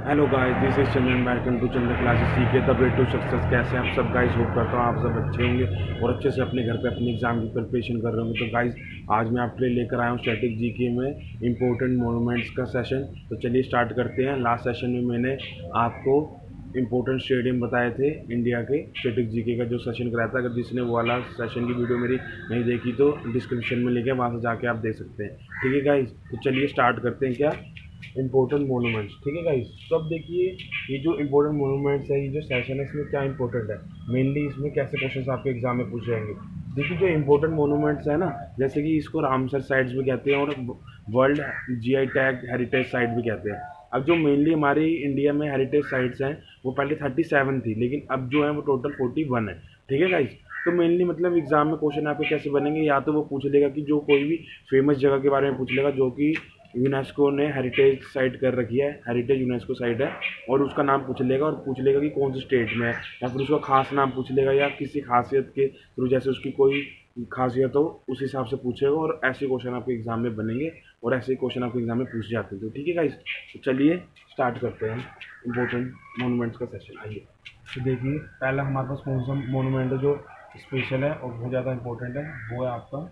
Hello guys, this is Chandan. Welcome to Chandan classes सीखे the way to success. कैसे आप सब गाइस? होप करता हूँ आप सब अच्छे होंगे और अच्छे से अपने घर पे अपने एग्जाम की प्रिपरेशन कर रहे होंगे। तो गाइस, आज मैं आपके लिए लेकर आया हूँ स्टैटिक जीके में इंपॉर्टेंट मोनूमेंट्स का सेशन। तो चलिए स्टार्ट करते हैं। लास्ट सेशन में मैंने आपको इंपॉर्टेंट स्टेडियम बताए थे इंडिया के। स्टैटिक जीके का जो सेशन कराया था, अगर जिसने वो वाला सेशन की वीडियो मेरी नहीं देखी तो डिस्क्रिप्शन में लिंक है, वहाँ से जाके आप देख सकते हैं। ठीक है गाइस, तो चलिए स्टार्ट करते हैं। क्या इम्पोर्टेंट मोनूमेंट्स। ठीक है गाइस, तो अब देखिए ये जो इम्पोर्टेंट मोनूमेंट्स है, ये जो सेशन है, इसमें क्या इंपॉर्टेंट है, मेनली इसमें कैसे क्वेश्चंस आपके एग्जाम में पूछे जाएंगे। देखिए जो इम्पोर्टेंट मोनूमेंट्स है ना, जैसे कि इसको रामसर साइट्स भी कहते हैं और world GI tag heritage site भी कहते हैं। अब जो मेनली हमारी इंडिया में हेरिटेज साइट्स हैं वो पहले 37 थी, लेकिन अब जो है वो टोटल 41 है। ठीक है गाइस, तो मेनली मतलब एग्जाम में क्वेश्चन आपके कैसे बनेंगे, या तो वो पूछ लेगा कि जो कोई भी फेमस जगह के बारे में पूछ लेगा जो कि यूनेस्को ने हेरिटेज साइट कर रखी है, हेरिटेज यूनेस्को साइट है, और उसका नाम पूछ लेगा और पूछ लेगा कि कौन से स्टेट में है, या फिर उसका खास नाम पूछ लेगा या किसी खासियत के थ्रू, जैसे उसकी कोई खासियत हो उस हिसाब से पूछेगा। और ऐसे क्वेश्चन आपके एग्जाम में बनेंगे और ऐसे क्वेश्चन आपके एग्जाम में पूछ जाते हैं। तो ठीक है गाइस, तो चलिए स्टार्ट करते हैं इंपॉर्टेंट मोनूमेंट्स का सेशन। आइए तो देखिए, पहला हमारे पास कौन सा मोनूमेंट है जो स्पेशल है और बहुत ज़्यादा इंपॉर्टेंट है, वो है आपका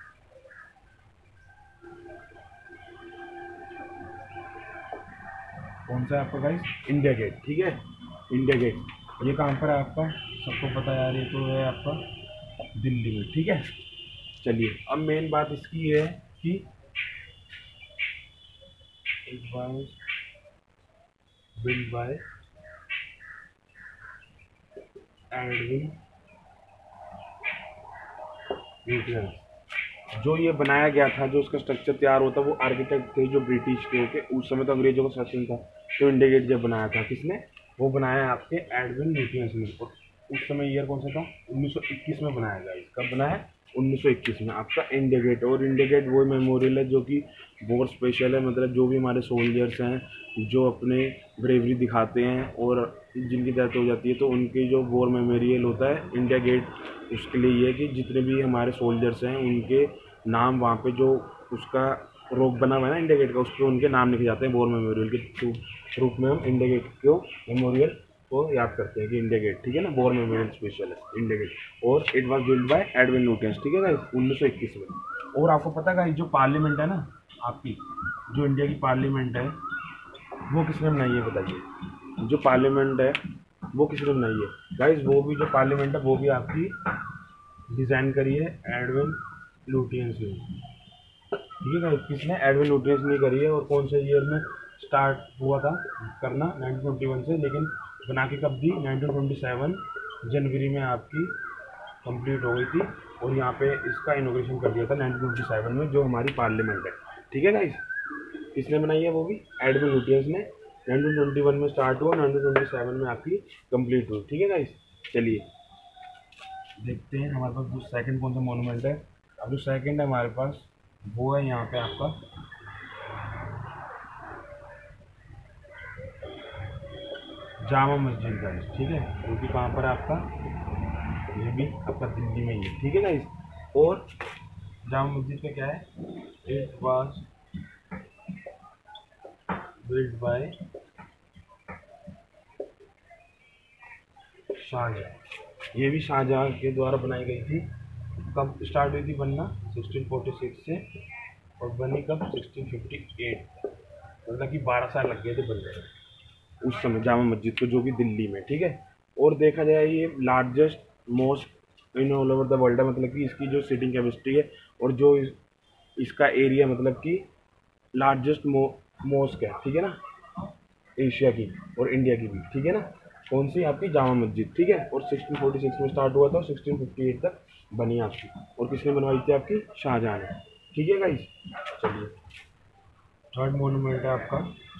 कौन सा है आपका गाइस? India gate. ठीक है, इंडिया गेट ये कहाँ पर है आपका? सबको पता है यार, ये तो है आपका दिल्ली में। ठीक है, चलिए अब मेन बात इसकी है कि बिल्ड बाय एडविन न्यूटन। जो ये बनाया गया था, जो उसका स्ट्रक्चर तैयार होता, वो आर्किटेक्ट थे जो ब्रिटिश के होके, उस समय तो अंग्रेजों का शासन था। तो इंडिया गेट जब बनाया था किसने, वो बनाया आपके एडविन न्यूटन ने। और उस समय ईयर कौन सा था? 1921 में बनाया गया। कब बनाया? 1921 में आपका इंडिया गेट। और इंडिया गेट वो मेमोरियल है जो कि बहुत स्पेशल है, मतलब जो भी हमारे सोल्जर्स हैं जो अपने ब्रेवरी दिखाते हैं और जिनकी डेथ हो जाती है, तो उनकी जो वॉर मेमोरियल होता है इंडिया गेट, उसके लिए ये है कि जितने भी हमारे सोल्जर्स हैं उनके नाम वहाँ पे जो उसका रोक बना हुआ है ना इंडिया गेट का, उस पर उनके नाम लिखे जाते हैं वॉर मेमोरियल के रूप में। हम इंडिया गेट को मेमोरियल को याद करते हैं कि इंडिया गेट, ठीक है ना, वॉर मेमोरियल स्पेशल है इंडिया गेट। और it was build by Edwin Newton. ठीक है गाइस, 1921 में। और आपको पता है गाइस, जो पार्लियामेंट है ना आपकी, जो इंडिया की पार्लियामेंट है, वो किसने बनाई है बताइए? जो पार्लियामेंट है वो किसने बनाई है गाइस? वो भी जो पार्लियामेंट है वो भी आपकी डिज़ाइन करी है एडविन लुटियंस ने। ठीक है गाइस, किसने? एडविन लुटियंस ने करी है। और कौन से ईयर में स्टार्ट हुआ था करना? 1921 से, लेकिन बना के कब दी? 1927 जनवरी में आपकी कंप्लीट हो गई थी। और यहाँ पे इसका इनोग्रेशन कर दिया था 1927 में, जो हमारी पार्लियामेंट है। ठीक है गाइस, किसने बनाई है? वो भी एडविन लुटियंस ने। 1921 में स्टार्ट हुआ, 1927 में आपकी कंप्लीट हुई। ठीक है गाइस, चलिए देखते हैं हमारे पास जो सेकंड कौन सा मोनूमेंट है। अब जो सेकंड है हमारे पास, वो है यहाँ पे आपका जामा मस्जिद गाइस। ठीक है, जो कि कहाँ पर है आपका? ये भी आपका दिल्ली में ही है। ठीक है गाइस, और जामा मस्जिद का क्या है? It was build by Shah Jahan. ये भी शाहजहाँ के द्वारा बनाई गई थी। कब स्टार्ट हुई थी बनना? 1646 से, और बनी कब? 1658। मतलब कि 12 साल लग गए थे बनने में उस समय जामा मस्जिद को, जो कि दिल्ली में। ठीक है, और देखा जाए ये largest most in all over the world है, मतलब कि इसकी जो सीटिंग कैपेसिटी है और जो इसका एरिया, मतलब कि लार्जेस्ट मोस्क है। ठीक है ना, एशिया की और इंडिया की भी। ठीक है ना, कौन सी? आपकी जामा मस्जिद। ठीक है, और 1646 में स्टार्ट हुआ था और 1658 तक बनी आपकी। और किसने बनवाई थी? आपकी शाहजहाँ ने। ठीक है गाइस, चलिए थर्ड मोनूमेंट है आपका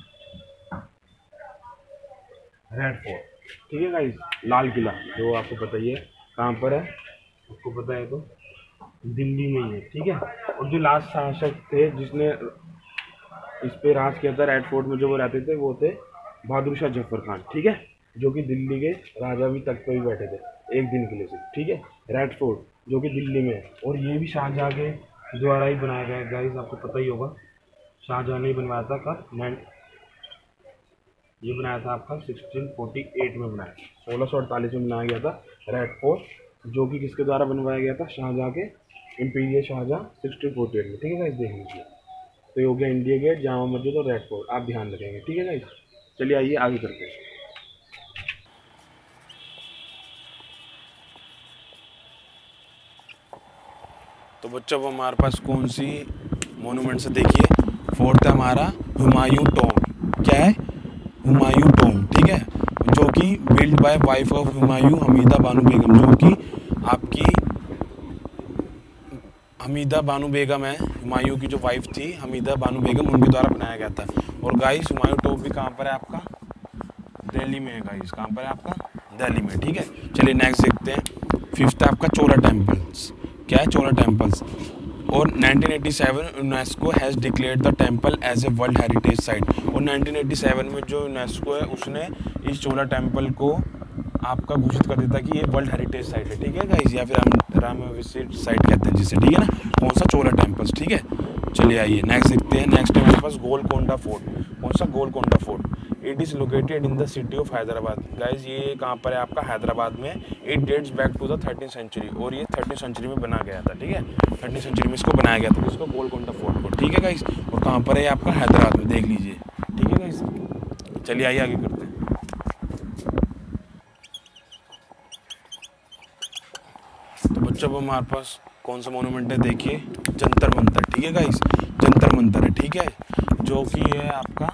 रेड फोर्ट। ठीक है गाइस, लाल किला, जो आपको पता ही है कहाँ पर है, आपको पता है तो दिल्ली में ही है। ठीक है, और जो लास्ट शासक थे जिसने इस पे राज किया था रेड फोर्ट में, जो वो रहते थे, वो थे बहादुर शाह जफर खान। ठीक है, जो कि दिल्ली के राजा भी तख्त पे भी बैठे थे एक दिन के लिए सिर्फ। ठीक है, रेड फोर्ट जो कि दिल्ली में है, और ये भी शाहजहाँ के द्वारा ही बनाया गया है गाइस, आपको पता ही होगा। शाहजहाँ ने ही बनवाया था। कब? ये बनाया था आपका 1648 में बनाया, 1648 में बनाया गया था रेड फोर्ट, जो कि किसके द्वारा बनवाया गया था, शाहजहाँ के, इम्पीरियल शाहजहाँ 1648 में। ठीक है गाइस, देख लीजिए। तो ये हो गया इंडिया गेट, जामा मस्जिद और रेड फोर्ट, आप ध्यान रखेंगे। ठीक है गाइस, चलिए आइए आगे करते हैं। तो बच्चों अब हमारे पास कौन सी मोनूमेंट्स है, देखिए। फोर्थ है हमारा हुमायूं टॉम्ब। क्या है? हुमायूं टॉम्ब। ठीक है, जो कि build by wife of Humayun, Hamida Bano Begum, जो कि आपकी हमीदा बानो बेगम है, हुमायूं की जो वाइफ थी हमीदा बानो बेगम, उनके द्वारा बनाया गया था। और गाइस हुमायूं टॉम्ब भी कहाँ पर है आपका? दिल्ली में है गाइस। कहाँ पर है आपका? दिल्ली में। ठीक है, चलिए नेक्स्ट देखते हैं। फिफ्थ है आपका चोला टेम्पल्स। क्या है? चोला टेम्पल्स। और 1987 UNESCO has declared the temple as a world heritage site. और 1987 में जो यूनेस्को है उसने इस चोला टेम्पल को आपका घोषित कर दिया था कि ये वर्ल्ड हेरिटेज साइट है। ठीक है गाइस, या फिर राम विजिट साइट कहते हैं जिसे। ठीक है ना, कौन सा? चोला टेम्पल्स। ठीक है, चलिए आइए नेक्स्ट देखते हैं। नेक्स्ट है हमारे पास गोलकोंडा फोर्ट। कौन सा? Golconda fort. It is located in the city of Hyderabad. Guys ये कहाँ पर है आपका? हैदराबाद में। It dates back to the 13th century, और ये 13th सेंचुरी में बना गया था। ठीक है, 13th सेंचुरी में इसको बनाया गया था, इसको गोलकोंडा फोर्ट को। ठीक है गाइज, और कहाँ पर है आपका? हैदराबाद में, देख लीजिए। ठीक है गाइज, चलिए आइए आगे करते हैं। तो बच्चों अब हमारे पास कौन सा मोनूमेंट है, देखिए। जंतर मंतर। ठीक है गाइज, जंतर मंतर है। ठीक है, जो कि है आपका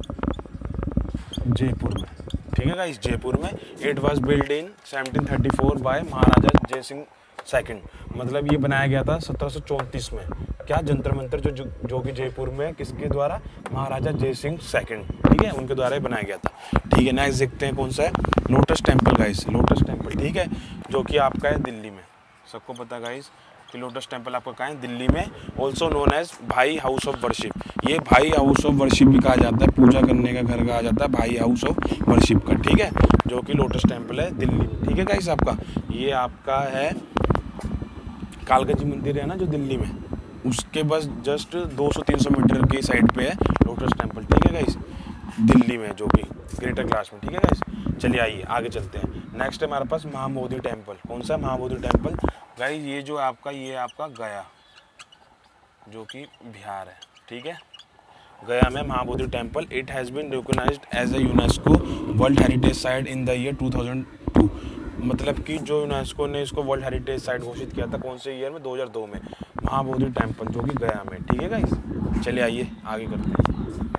जयपुर में। ठीक है गाइस, जयपुर में। It was build in 1734 by Maharaja Jai Singh second. मतलब ये बनाया गया था 1734 में। क्या? जंतर मंतर, जो कि जयपुर में, किसके द्वारा? महाराजा जय सिंह सेकंड। ठीक है, उनके द्वारा ही बनाया गया था। ठीक है, नेक्स्ट देखते हैं कौन सा है। Lotus temple guys, lotus temple. ठीक है, जो कि आपका है दिल्ली में। सबको पता गाइस कि लोटस टेम्पल आपका कहाँ है? दिल्ली में। Also known as Bahai house of worship. ये भाई हाउस ऑफ वर्शिप भी कहा जाता है, पूजा करने का घर कहा जाता है भाई हाउस ऑफ वर्शिप का। ठीक है, जो कि लोटस टेम्पल है दिल्ली में। ठीक है गाइस, आपका ये आपका है कालका जी मंदिर है ना जो दिल्ली में, उसके बस जस्ट 200-300 मीटर की साइड पे है लोटस टेम्पल। ठीक है गाइस, दिल्ली में, जो कि ग्रेटर क्लास में। ठीक है गाइस, चलिए आइए आगे चलते हैं। नेक्स्ट है हमारे पास महाबोधि टेम्पल। कौन सा? महाबोधि टेम्पल। गाइस ये जो आपका, ये आपका गया, जो कि बिहार है। ठीक है, गया में Mahabodhi temple. It has been recognized as a UNESCO world heritage site in the year 2002। मतलब कि जो यूनेस्को ने इसको वर्ल्ड हेरिटेज साइट घोषित किया था, कौन से ईयर में? 2002 में। महाबोधि टेम्पल, जो कि गया में। ठीक है गाइस, चलिए आइए आगे करते हैं।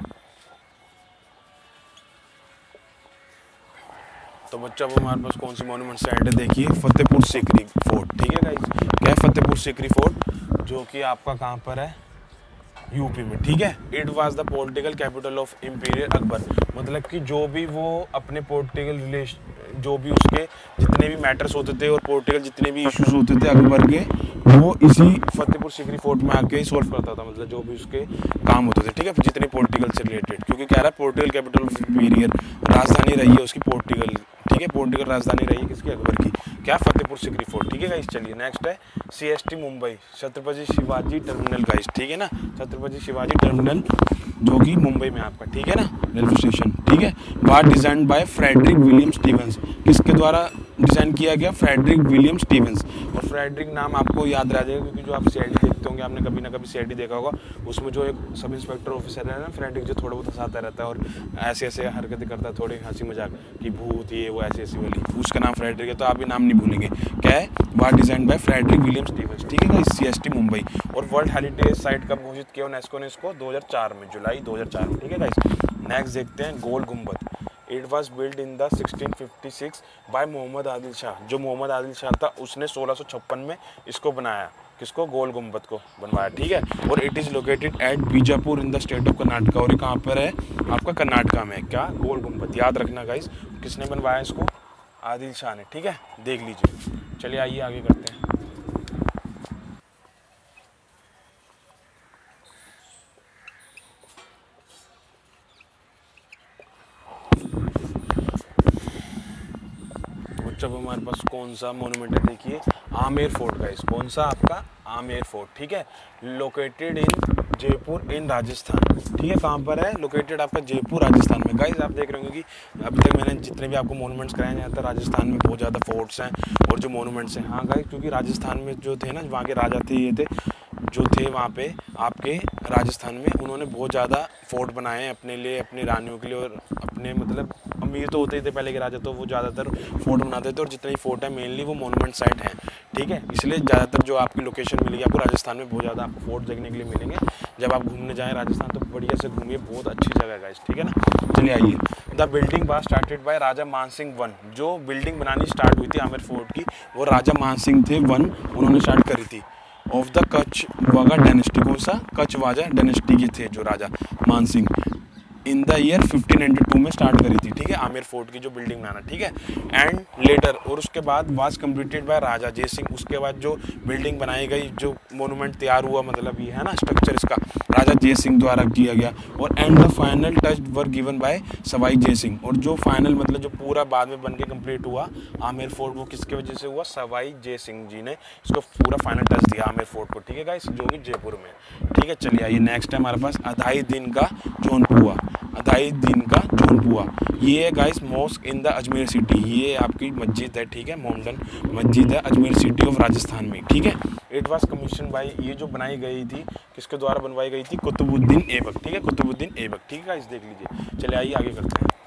तो बच्चों अब हमारे पास कौन सी मॉन्यूमेंट साइट है, देखिए। फतेहपुर सीकरी फोर्ट। ठीक है गाइस, क्या है? फतेहपुर सीकरी फोर्ट, जो कि आपका कहाँ पर है? यूपी में। ठीक है, it was the political capital of imperial Akbar. मतलब कि जो भी वो अपने पॉलिटिकल रिलेशन, जो भी उसके जितने भी मैटर्स होते थे और पॉलिटिकल जितने भी इश्यूज होते थे अकबर के, वो इसी फतेहपुर सीकरी फोर्ट में आके सॉल्व करता था। मतलब जो भी उसके काम होते थे, ठीक है, जितने पॉलिटिकल से रिलेटेड, क्योंकि कह रहा है पॉलिटिकल कैपिटल ऑफ इम्पीरियल, राजधानी रही है उसकी पॉलिटिकल। ठीक है, पॉलिटिकल राजधानी रही है किसकी? अकबर की। क्या? फतेहपुर सीकरी फोर्ट। ठीक है गाइस, चलिए नेक्स्ट है CST Mumbai, Chhatrapati Shivaji terminal guys. ठीक है ना, छत्रपति शिवाजी टर्मिनल, जो कि मुंबई में आपका। ठीक है ना, रेलवे स्टेशन। ठीक है, was design by Frederick William Stevens. किसके द्वारा डिजाइन किया गया? Frederick William Stevens. और फ्रेडरिक नाम आपको याद रह जाएगा, क्योंकि जो आप CID देखते होंगे, आपने कभी ना कभी CID देखा होगा, उसमें जो एक सब इंस्पेक्टर ऑफिसर है ना फ्रेडरिक, जो थोड़ा बहुत हंसाता रहता है और ऐसे ऐसे हरकतें करता है, थोड़ी हंसी मजाक कि भूत ये वो ऐसी ऐसी वाली, उसका नाम फ्रेडरिक है। तो आप ये नाम नहीं भूलेंगे। क्या है? Was design by Frederick William Stevens. ठीक है, CST मुंबई। और वर्ल्ड हेरिटेज साइट कब घोषित किया यूनेस्को ने इसको? 2004 में, जुलाई 2004 में। ठीक है गाइस, नेक्स्ट देखते हैं Gol Gumbaz. It was build in the 1656 by Mohammed Adil Shah. जो मोहम्मद आदिल शाह था उसने 1656 में इसको बनाया। किसको? गोल गुम्बद को बनवाया। ठीक है, और it is located at Bijapur in the state of Karnataka. और ये कहाँ पर है? आपका कर्नाटका में। क्या? गोल गुम्बद। याद रखना गाइस, किसने बनवाया इसको? आदिल शाह ने। ठीक है, देख लीजिए। चलिए आइए आगे करते हैं। जब हमारे पास कौन सा मोनूमेंट है, देखिए आमेर फोर्ट गाइस। कौन सा? आपका आमेर फोर्ट। ठीक है, located in Jaipur in Rajasthan, ठीक है। कहाँ पर है लोकेटेड आपका? जयपुर राजस्थान में। गाइस आप देख रहे होंगे कि अभी तक मैंने जितने भी आपको मोनूमेंट्स कराए हैं, तो राजस्थान में बहुत ज़्यादा फोर्ट्स हैं और जो मोनूमेंट्स हैं। हाँ गाइस, क्योंकि राजस्थान में जो थे ना, वहाँ के राजा थे, ये थे जो थे वहाँ पे आपके राजस्थान में, उन्होंने बहुत ज़्यादा फोर्ट बनाए हैं अपने लिए, अपनी रानियों के लिए, और अपने मतलब अमीर तो होते ही थे पहले के राजा, तो वो ज़्यादातर फोर्ट बनाते थे, और जितने फोर्ट है मेनली वो मोनूमेंट साइट हैं, ठीक है। इसलिए ज़्यादातर जो आपकी लोकेशन मिलेगी आपको राजस्थान में, बहुत ज़्यादा आपको फोर्ट देखने के लिए मिलेंगे। जब आप घूमने जाएँ राजस्थान तो बढ़िया से घूमिए, बहुत अच्छी जगह है गाइस, ठीक है ना। चलिए आइए। The building was started by Raja Man Singh one. जो बिल्डिंग बनानी स्टार्ट हुई थी आमेर फोर्ट की, वो राजा मानसिंह थे वन, उन्होंने स्टार्ट करी थी। ऑफ द कच्छवाजा डायनेस्टी, कौन सा? कच्छवाजा डायनेस्टी के थे जो Raja Man Singh, in the year 1592 में स्टार्ट करी थी, ठीक है, आमेर फोर्ट की जो बिल्डिंग बनाना, ठीक है। एंड लेटर, और उसके बाद वाज कंप्लीटेड बाय राजा जय सिंह। उसके बाद जो बिल्डिंग बनाई गई, जो मोनूमेंट तैयार हुआ, मतलब ये है ना स्ट्रक्चर इसका, राजा जय सिंह द्वारा किया गया। और and the final touch were given by Sawai Jai Singh. और जो फाइनल मतलब जो पूरा बाद में बन के कंप्लीट हुआ आमेर फोर्ट, वो किसके वजह से हुआ? सवाई जय सिंह जी ने इसको पूरा फाइनल टच दिया आमेर फोर्ट को, ठीक है गाइस, जो कि जयपुर में, ठीक है। चलिए आइए नेक्स्ट है हमारे पास अधाई दिन का जौनपुआ। अधाई दिन का जौनपुआ, ये है guys mosque in the Ajmer city. ये आपकी मस्जिद है, ठीक है, मॉडर्न मस्जिद है अजमेर सिटी ऑफ राजस्थान में, ठीक है। इट वाज कमीशन बाय, ये जो बनाई गई थी किसके द्वारा बनवाई गई थी? कुतुबुद्दीन ऐबक, ठीक है, कुतुबुद्दीन ऐबक, ठीक है गाइस, देख लीजिए। चलिए आइए आगे करते हैं।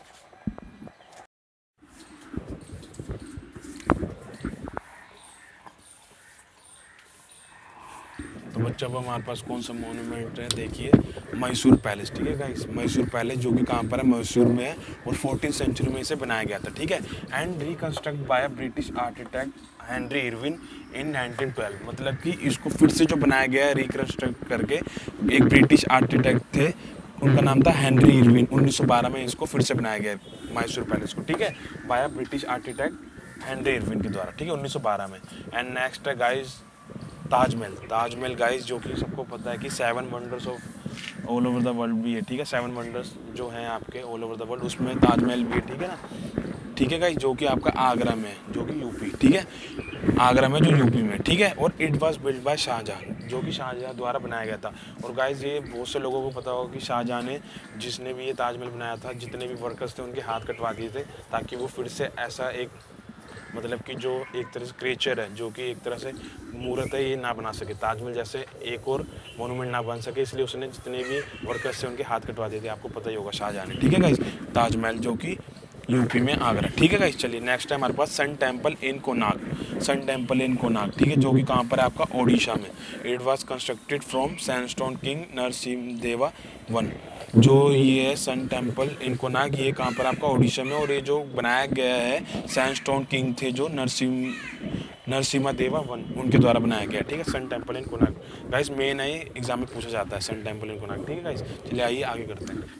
तो बच्चा अब हमारे पास कौन सा मोनूमेंट है? देखिए मैसूर पैलेस, ठीक है गाइस, मैसूर पैलेस जो कि कहाँ पर है? मैसूर में है, और 14th सेंचुरी में इसे बनाया गया था, ठीक है। And reconstruct by British architect Henry Irwin in 1912। मतलब कि इसको फिर से जो बनाया गया है रिकंस्ट्रक्ट करके, एक ब्रिटिश आर्किटेक्ट थे, उनका नाम था हेनरी इरविन। 1912 में इसको फिर से बनाया गया है मैसूर पैलेस को, ठीक है, by British architect Henry Irwin के द्वारा, ठीक है, 1912 में। एंड नेक्स्ट है गाइस ताजमहल। ताजमहल गाइस जो कि सबको पता है कि 7 wonders of all over the world भी है, ठीक है, 7 वंडर्स जो हैं आपके ऑल ओवर द वर्ल्ड, उसमें ताजमहल भी है, ठीक है ना, ठीक है गाइस, जो कि आपका आगरा में है, जो कि यूपी, ठीक है, आगरा में जो यूपी में, ठीक है। और it was build by Shah Jahan, जो कि शाहजहां द्वारा बनाया गया था। और गाइस ये बहुत से लोगों को पता होगा कि शाहजहां ने, जिसने भी ये ताजमहल बनाया था, जितने भी वर्कर्स थे उनके हाथ कटवा दिए थे, ताकि वो फिर से ऐसा एक मतलब कि जो एक तरह से क्रिएचर है, जो कि एक तरह से मूर्त है, ये ना बना सके, ताजमहल जैसे एक और मोनूमेंट ना बन सके, इसलिए उसने जितने भी वर्कर्स थे उनके हाथ कटवा दिए थे। आपको पता ही होगा शाहजहां ने, ठीक है गाइस, ताजमहल जो कि यूपी में आगरा, ठीक है गाइस। चलिए नेक्स्ट है हमारे पास sun temple in Konark. Sun temple in Konark, ठीक है, जो कि कहाँ पर है? आपका ओडिशा में। It was constructed from sandstone king Narasimhadeva one. जो ये है सन टेम्पल इन कोणार्क, ये कहाँ पर? आपका ओडिशा में। और ये जो बनाया गया है सैंडस्टोन किंग थे जो नरसिम्हदेवा वन, उनके द्वारा बनाया गया, ठीक है, sun temple in Konark. Guys main है, एग्जाम में पूछा जाता है सन टेम्पल इन कोणार्क, ठीक है गाइस। चलिए आइए आगे करते हैं।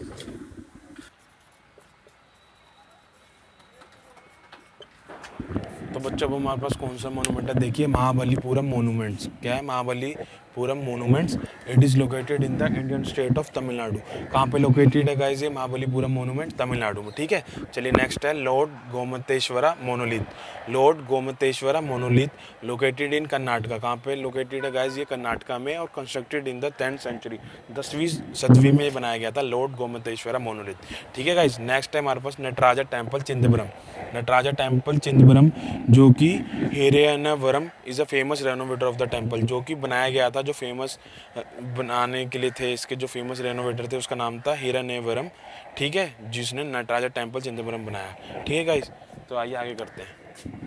तो बच्चों अब हमारे पास कौन सा मोनूमेंट है? देखिए महाबलीपुरम मोनूमेंट्स। क्या है? Mahabalipuram monuments. It is located in the Indian state of Tamil Nadu. कहाँ पे लोकेटेड है गाइस ये महाबलीपुरम मोनूमेंट? तमिलनाडु में, ठीक है। चलिए नेक्स्ट है lord Gomateshwara monolith. Lord Gomateshwara monolith located in Karnataka. कहाँ पे लोकेटेड है गाइस ये? कर्नाटका में। और constructed in the 10th century, 10वीं सदी में बनाया गया था लॉर्ड गोमतेश्वरा मोनोलिथ, ठीक है गाइस। नेक्स्ट है हमारे पास नटराजा टेम्पल चिदंबरम। नटराजा टेम्पल चिदंबरम जो कि Hiranyavarma is a famous renovator of the temple, जो कि बनाया गया था, जो फेमस बनाने के लिए थे, इसके जो फेमस रेनोवेटर थे उसका नाम था हिरण्यवरम, ठीक है, जिसने नटराजा टेम्पल चिदंबरम बनाया, ठीक है गाइस। तो आइए आगे करते हैं।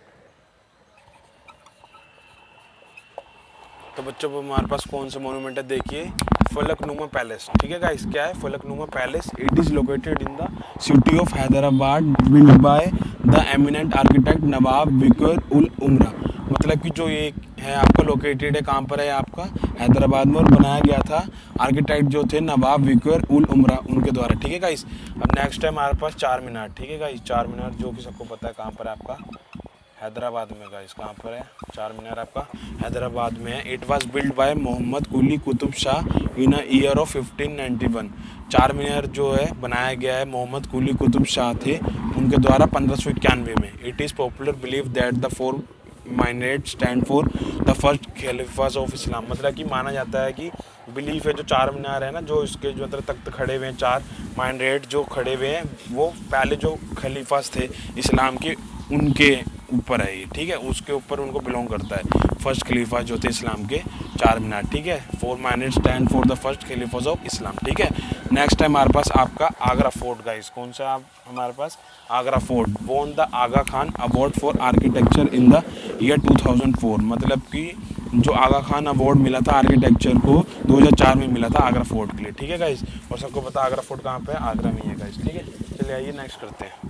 तो बच्चों को हमारे पास कौन सा मोनूमेंट है? देखिए फलकनुमा पैलेस, ठीक है गाइस। क्या है Falaknuma palace? It is located in the city of Hyderabad, build by the eminent architect Nawab Vikar ul Umra. मतलब कि जो ये है आपका लोकेटेड है कहाँ पर है? आपका हैदराबाद में, और बनाया गया था आर्किटेक्ट जो थे नवाब विकर उल उमरा, उनके द्वारा, ठीक है गाइस। अब नेक्स्ट है हमारे पास चार मीनार, ठीक है गाइस। चार मीनार जो कि सबको पता है कहाँ पर है? आपका हैदराबाद में गाइस। कहाँ पर है चार मीनार? आपका हैदराबाद में है। It was build by Mohammed Quli Qutb Shah in year of 1591। चार मीनार जो है बनाया गया है मोहम्मद कुली कुतुब शाह थे उनके द्वारा 1591 में। It is popular believe that the four minaret stand for the first khalifas of Islam, मतलब कि माना जाता है कि बिलीफ है जो चार मीनार है ना, जो इसके जो मतलब तख्त खड़े हुए हैं, चार माइनेट जो खड़े हुए हैं, वो पहले जो खलीफास थे इस्लाम के उनके ऊपर है ये, ठीक है, उसके ऊपर उनको बिलोंग करता है फर्स्ट खलीफा जो थे इस्लाम के, चार मीनार, ठीक है। 4 minaret stand for the first khalifas of Islam, ठीक है। नेक्स्ट है हमारे पास आपका आगरा फोर्ट गाइस, कौन सा आप हमारे पास Agra fort, won the Aga Khan award for architecture in the year 2004, मतलब कि जो आगा खान अवार्ड मिला था आर्किटेक्चर को 2004 में मिला था आगरा फोर्ट के लिए, ठीक है गाइस। और सबको पता आगरा फोर्ट कहाँ पे है, आगरा में ही है गाइस, ठीक है। चलिए आइए नेक्स्ट करते हैं।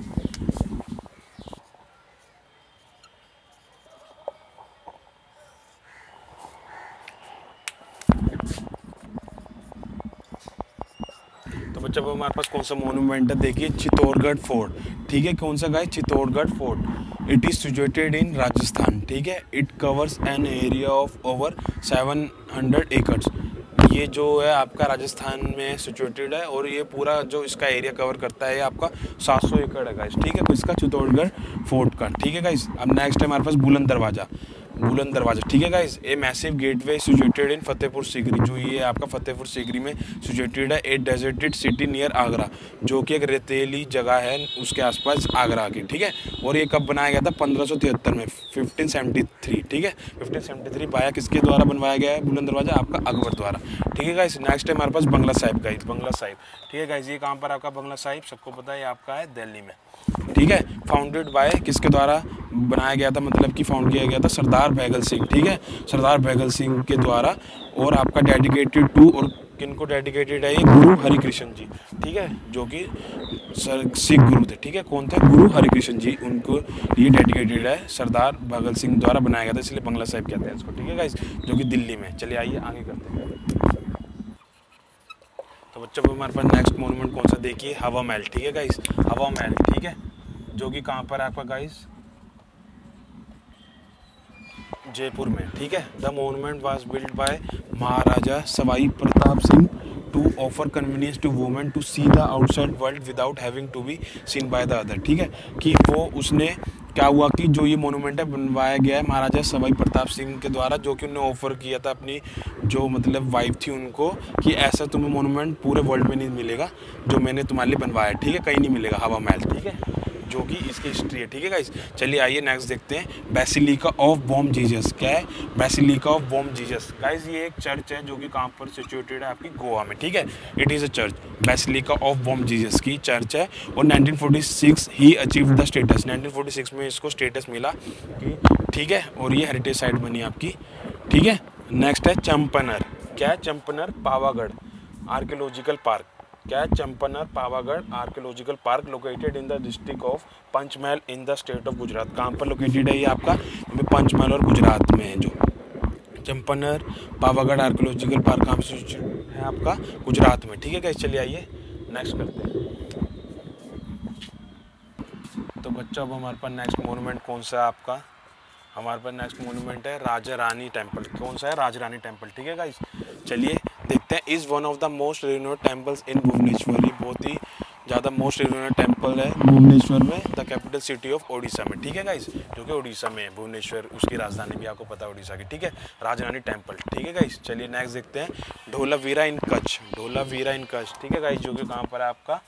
तो बच्चा वो हमारे पास कौन सा मोन्यूमेंट है, देखिए चित्तौड़गढ़ फोर्ट, ठीक है। कौन सा guys, Chittorgarh fort. It is situated in Rajasthan, ठीक है। It covers an area of over 700 acres, ये जो है आपका राजस्थान में सिचुएटेड है और ये पूरा जो इसका एरिया कवर करता है ये आपका 700 एकड़ है गाइस, ठीक है। तो इसका चित्तौड़गढ़ फोर्ट का, ठीक है गाइस। अब नेक्स्ट है हमारे पास बुलंद दरवाज़ा, बुलंद दरवाजा, ठीक है guys. A massive gateway situated in Fatehpur Sikri, जो ये आपका फतेहपुर सीकरी में सिचुएटेड है। A deserted city near Agra, जो कि एक रेतीली जगह है उसके आसपास आगरा की, ठीक है। और ये कब बनाया गया था, 1573 में, 1573, ठीक है। 1573 बाया किसके द्वारा बनवाया गया है बुलंद दरवाजा, आपका अकबर द्वारा, ठीक है गाइस। नेक्स्ट है हमारे पास बंगला साहिब गाइस, बंगला साहिब, ठीक है गाइस। ये कहाँ पर आपका बंगला साहिब, सबको पता है आपका है दिल्ली में, ठीक है। फाउंडेड बाय किसके द्वारा बनाया गया था, मतलब कि फाउंड किया गया था सरदार बैगल सिंह, ठीक है, सरदार बैगल सिंह के द्वारा। और आपका डेडिकेटेड टू, और किन को डेडिकेटेड है ये, गुरु हरिकृष्ण जी, ठीक है, जो कि सिख गुरु थे, ठीक है। कौन थे, गुरु हरिकृष्ण जी, उनको ये डेडिकेटेड है, सरदार भगत सिंह द्वारा बनाया गया था, इसलिए बंगला साहिब कहते हैं इसको, ठीक है गाइस, जो कि दिल्ली में। चलिए आइए आगे करते हैं। तो बच्चों को हमारे पास नेक्स्ट मोन्यूमेंट कौन सा, देखिए हवा महल, ठीक है गाइस, हवा महल, ठीक है, जो कि कहाँ पर है आपका गाइस, जयपुर में, ठीक है। The monument was build by Maharaja Sawai Pratap Singh to offer convenience to women to see the outside world without having to be seen by the other, ठीक है। कि वो उसने क्या हुआ कि जो ये मोन्यूमेंट है बनवाया गया है महाराजा सवाई प्रताप सिंह के द्वारा, जो कि उन्होंने ऑफर किया था अपनी जो मतलब वाइफ थी उनको, कि ऐसा तुम्हें मोन्यूमेंट पूरे वर्ल्ड में नहीं मिलेगा जो मैंने तुम्हारे लिए बनवाया, ठीक है, कहीं नहीं मिलेगा हवा महल, ठीक है, जो कि इसकी हिस्ट्री है, ठीक है गाइस। चलिए आइए नेक्स्ट देखते हैं, बेसिलिका ऑफ बॉम जीसस, क्या है, basilica of Bom Jesus guys, ये एक चर्च है जो कि कहाँ पर सिचुएटेड है, आपकी गोवा में, ठीक है। It is a church, basilica of Bom Jesus की चर्च है। और 1946 ही अचीव द स्टेटस, 1946 में इसको स्टेटस मिला कि, ठीक है, और ये हेरिटेज साइट बनी आपकी, ठीक है। नेक्स्ट है चंपनर, क्या है, चंपनर पावागढ़ आर्कियोलॉजिकल पार्क, क्या है, Champaner Pavagadh archaeological park, located in the district of Panchmahal in the state of Gujarat. कहाँ पर लोकेटेड है ये आपका, पंचमहल और गुजरात में है जो चंपनर पावागढ़ आर्कियोलॉजिकल पार्क, कहाँ पर है आपका, गुजरात में, ठीक है गाइस। चलिए आइए नेक्स्ट करते हैं। तो बच्चों अब हमारे पास नेक्स्ट मोन्यूमेंट कौन सा है आपका, हमारे पास नेक्स्ट मोन्यूमेंट है राजा रानी टेम्पल, कौन सा है, राजा रानी टेम्पल, ठीक है गाइस। चलिए देखते हैं, is one of the most renowned temples in Bhubaneswar, ये बहुत ही ज़्यादा मोस्ट रिनोड टेम्पल है भुवनेश्वर में, the capital city of Odisha में, ठीक है गाइस, जो कि ओडिशा में है भुवनेश्वर, उसकी राजधानी भी आपको पता है ओडिशा की, ठीक है, राजा रानी टेम्पल, ठीक है गाइस। चलिए नेक्स्ट देखते हैं, ढोलावीरा इन कच्छ, ढोलावीरा इन कच्छ, ठीक है गाइस, जो कि कहाँ पर है आपका,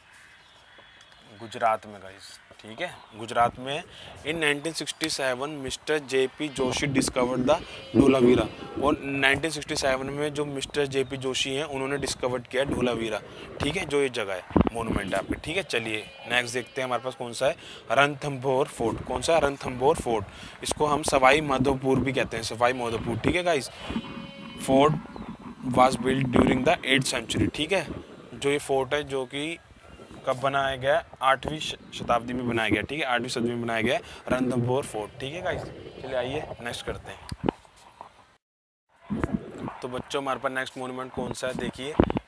गुजरात में गाइस, ठीक है, गुजरात में। In 1967 mister J P Joshi discovered the Dholavira, और 1967 में जो मिस्टर जेपी जोशी हैं उन्होंने डिस्कवर्ड किया ढोलावीरा, ठीक है, जो ये जगह है मोन्यूमेंट है आपके, ठीक है। चलिए नेक्स्ट देखते हैं, हमारे पास कौन सा है, रणथंभौर फोर्ट, कौन सा है, रणथंभौर फोर्ट, इसको हम सवाई माधोपुर भी कहते हैं, सवाई माधोपुर, ठीक है guys. Fort was build during the 8th century, ठीक है, जो ये फोर्ट है जो कि कब बनाया गया, 8वीं शताब्दी में बनाया गया, ठीक है, 8वीं सदी में बनाया गया रणथंभौर फोर्ट, ठीक है गाइस। चलिए आइए नेक्स्ट करते हैं। तो बच्चों हमारे पास नेक्स्ट मोन्यूमेंट कौन सा है, देखिए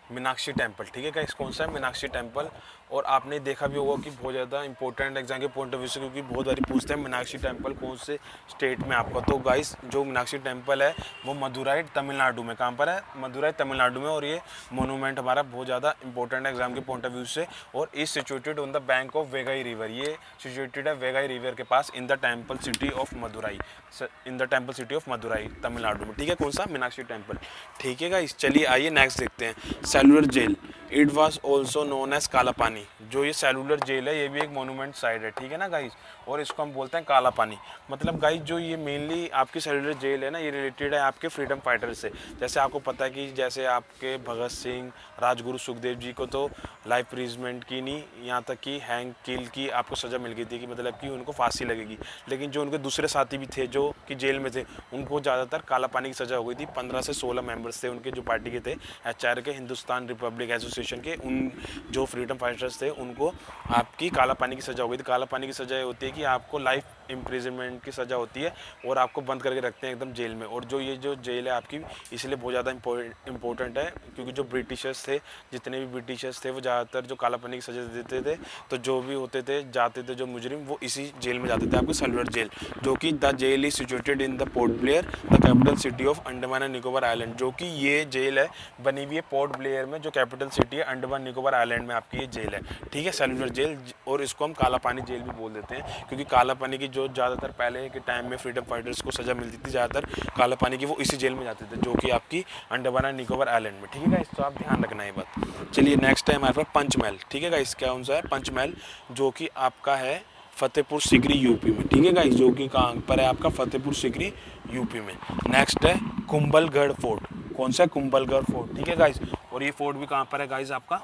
मीनाक्षी टेम्पल, ठीक है गाइस, कौन सा है, मीनाक्षी टेम्पल। और आपने देखा भी होगा कि बहुत ज़्यादा इंपॉर्टेंट एग्जाम के पॉइंट ऑफ व्यू से, क्योंकि बहुत बारी पूछते हैं मीनाक्षी टेम्पल कौन से स्टेट में आपका। तो गाइस जो मीनाक्षी टेम्पल है वो मदुराई तमिलनाडु में, कहाँ पर है, मदुराई तमिलनाडु में। और ये मोनूमेंट हमारा बहुत ज़्यादा इंपॉर्टेंट एग्जाम के पॉइंट ऑफ व्यू से। और is situated on the bank of Vaigai river, ये सिचुएटेड है वेगाई रिवर के पास in the temple city of Madurai, in the temple city of Madurai Tamil Nadu में, ठीक है, कौन सा, मीनाक्षी टेम्पल, ठीक है गाइस। चलिए आइए नेक्स्ट देखते हैं, cellular jail, it was also known as Kala Pani. जो ये सेलुलर जेल है ये भी एक मोनूमेंट साइट है, ठीक है ना गाइस, और इसको हम बोलते हैं काला पानी। मतलब गाइस जो ये मेनली आपकी सेलुलर जेल है ना, ये रिलेटेड है आपके फ्रीडम फाइटर से। जैसे आपको पता है कि जैसे आपके भगत सिंह, राजगुरु सुखदेव जी को तो लाइफ इम्प्रिजमेंट की नहीं, यहाँ तक कि हैंग किल की आपको सज़ा मिल गई थी, कि मतलब कि उनको फांसी लगेगी। लेकिन जो उनके दूसरे साथी भी थे जो कि जेल में थे, उनको ज़्यादातर काला पानी की सज़ा हो गई थी। 15 से 16 मेंबर्स थे उनके जो पार्टी के थे, एचआर के, हिंदुस्तान रिपब्लिक एसोसिएशन के, उन जो फ्रीडम फाइटर्स थे उनको आपकी काला पानी की सज़ा हो गई थी। काला पानी की सज़ा होती है कि आपको लाइफ इम्प्रिजनमेंट की सज़ा होती है और आपको बंद करके रखते हैं एकदम जेल में। और जो ये जो जेल है आपकी इसलिए बहुत ज़्यादा इंपॉर्टेंट है, क्योंकि जो ब्रिटिशर्स थे, जितने भी ब्रिटिशर्स थे वो ज़्यादातर जो काला पानी की सज़ा देते थे, तो जो भी होते थे जाते थे जो मुजरिम, वो इसी जेल में जाते थे, आपको सेलुलर जेल, जो कि the jail is situated in the port Blair, the capital city of Andaman and Nicobar island. जो कि ये जेल है बनी हुई है पोर्ट ब्लेयर में, जो कैपिटल सिटी है अंडमान निकोबार आइलैंड में आपकी ये जेल है, ठीक है, सेलुलर जेल। और इसको हम काला पानी जेल भी बोल देते हैं, क्योंकि काला पानी की जो ज़्यादातर पहले के टाइम में फ्रीडम फाइटर्स को सज़ा मिलती थी ज़्यादातर काला पानी की, वो इसी जेल में जाते थे, जो कि आपकी अंडमान एंड निकोबार आइलैंड में, ठीक है गाइस, तो आप ध्यान रखना ये बात। चलिए नेक्स्ट टाइम हमारे पास पंचमहल, ठीक है गाइस, क्या कौन सा है, पंचमहल, जो कि आपका है फतेहपुर सिकरी यूपी में, ठीक है गाइस, जो कि कहाँ पर है आपका, फतेहपुर सिकरी यूपी में। नेक्स्ट है कुंभलगढ़ फोर्ट, कौन सा है, कुंभलगढ़ फोर्ट, ठीक है गाइस, और ये फोर्ट भी कहाँ पर है गाइस आपका,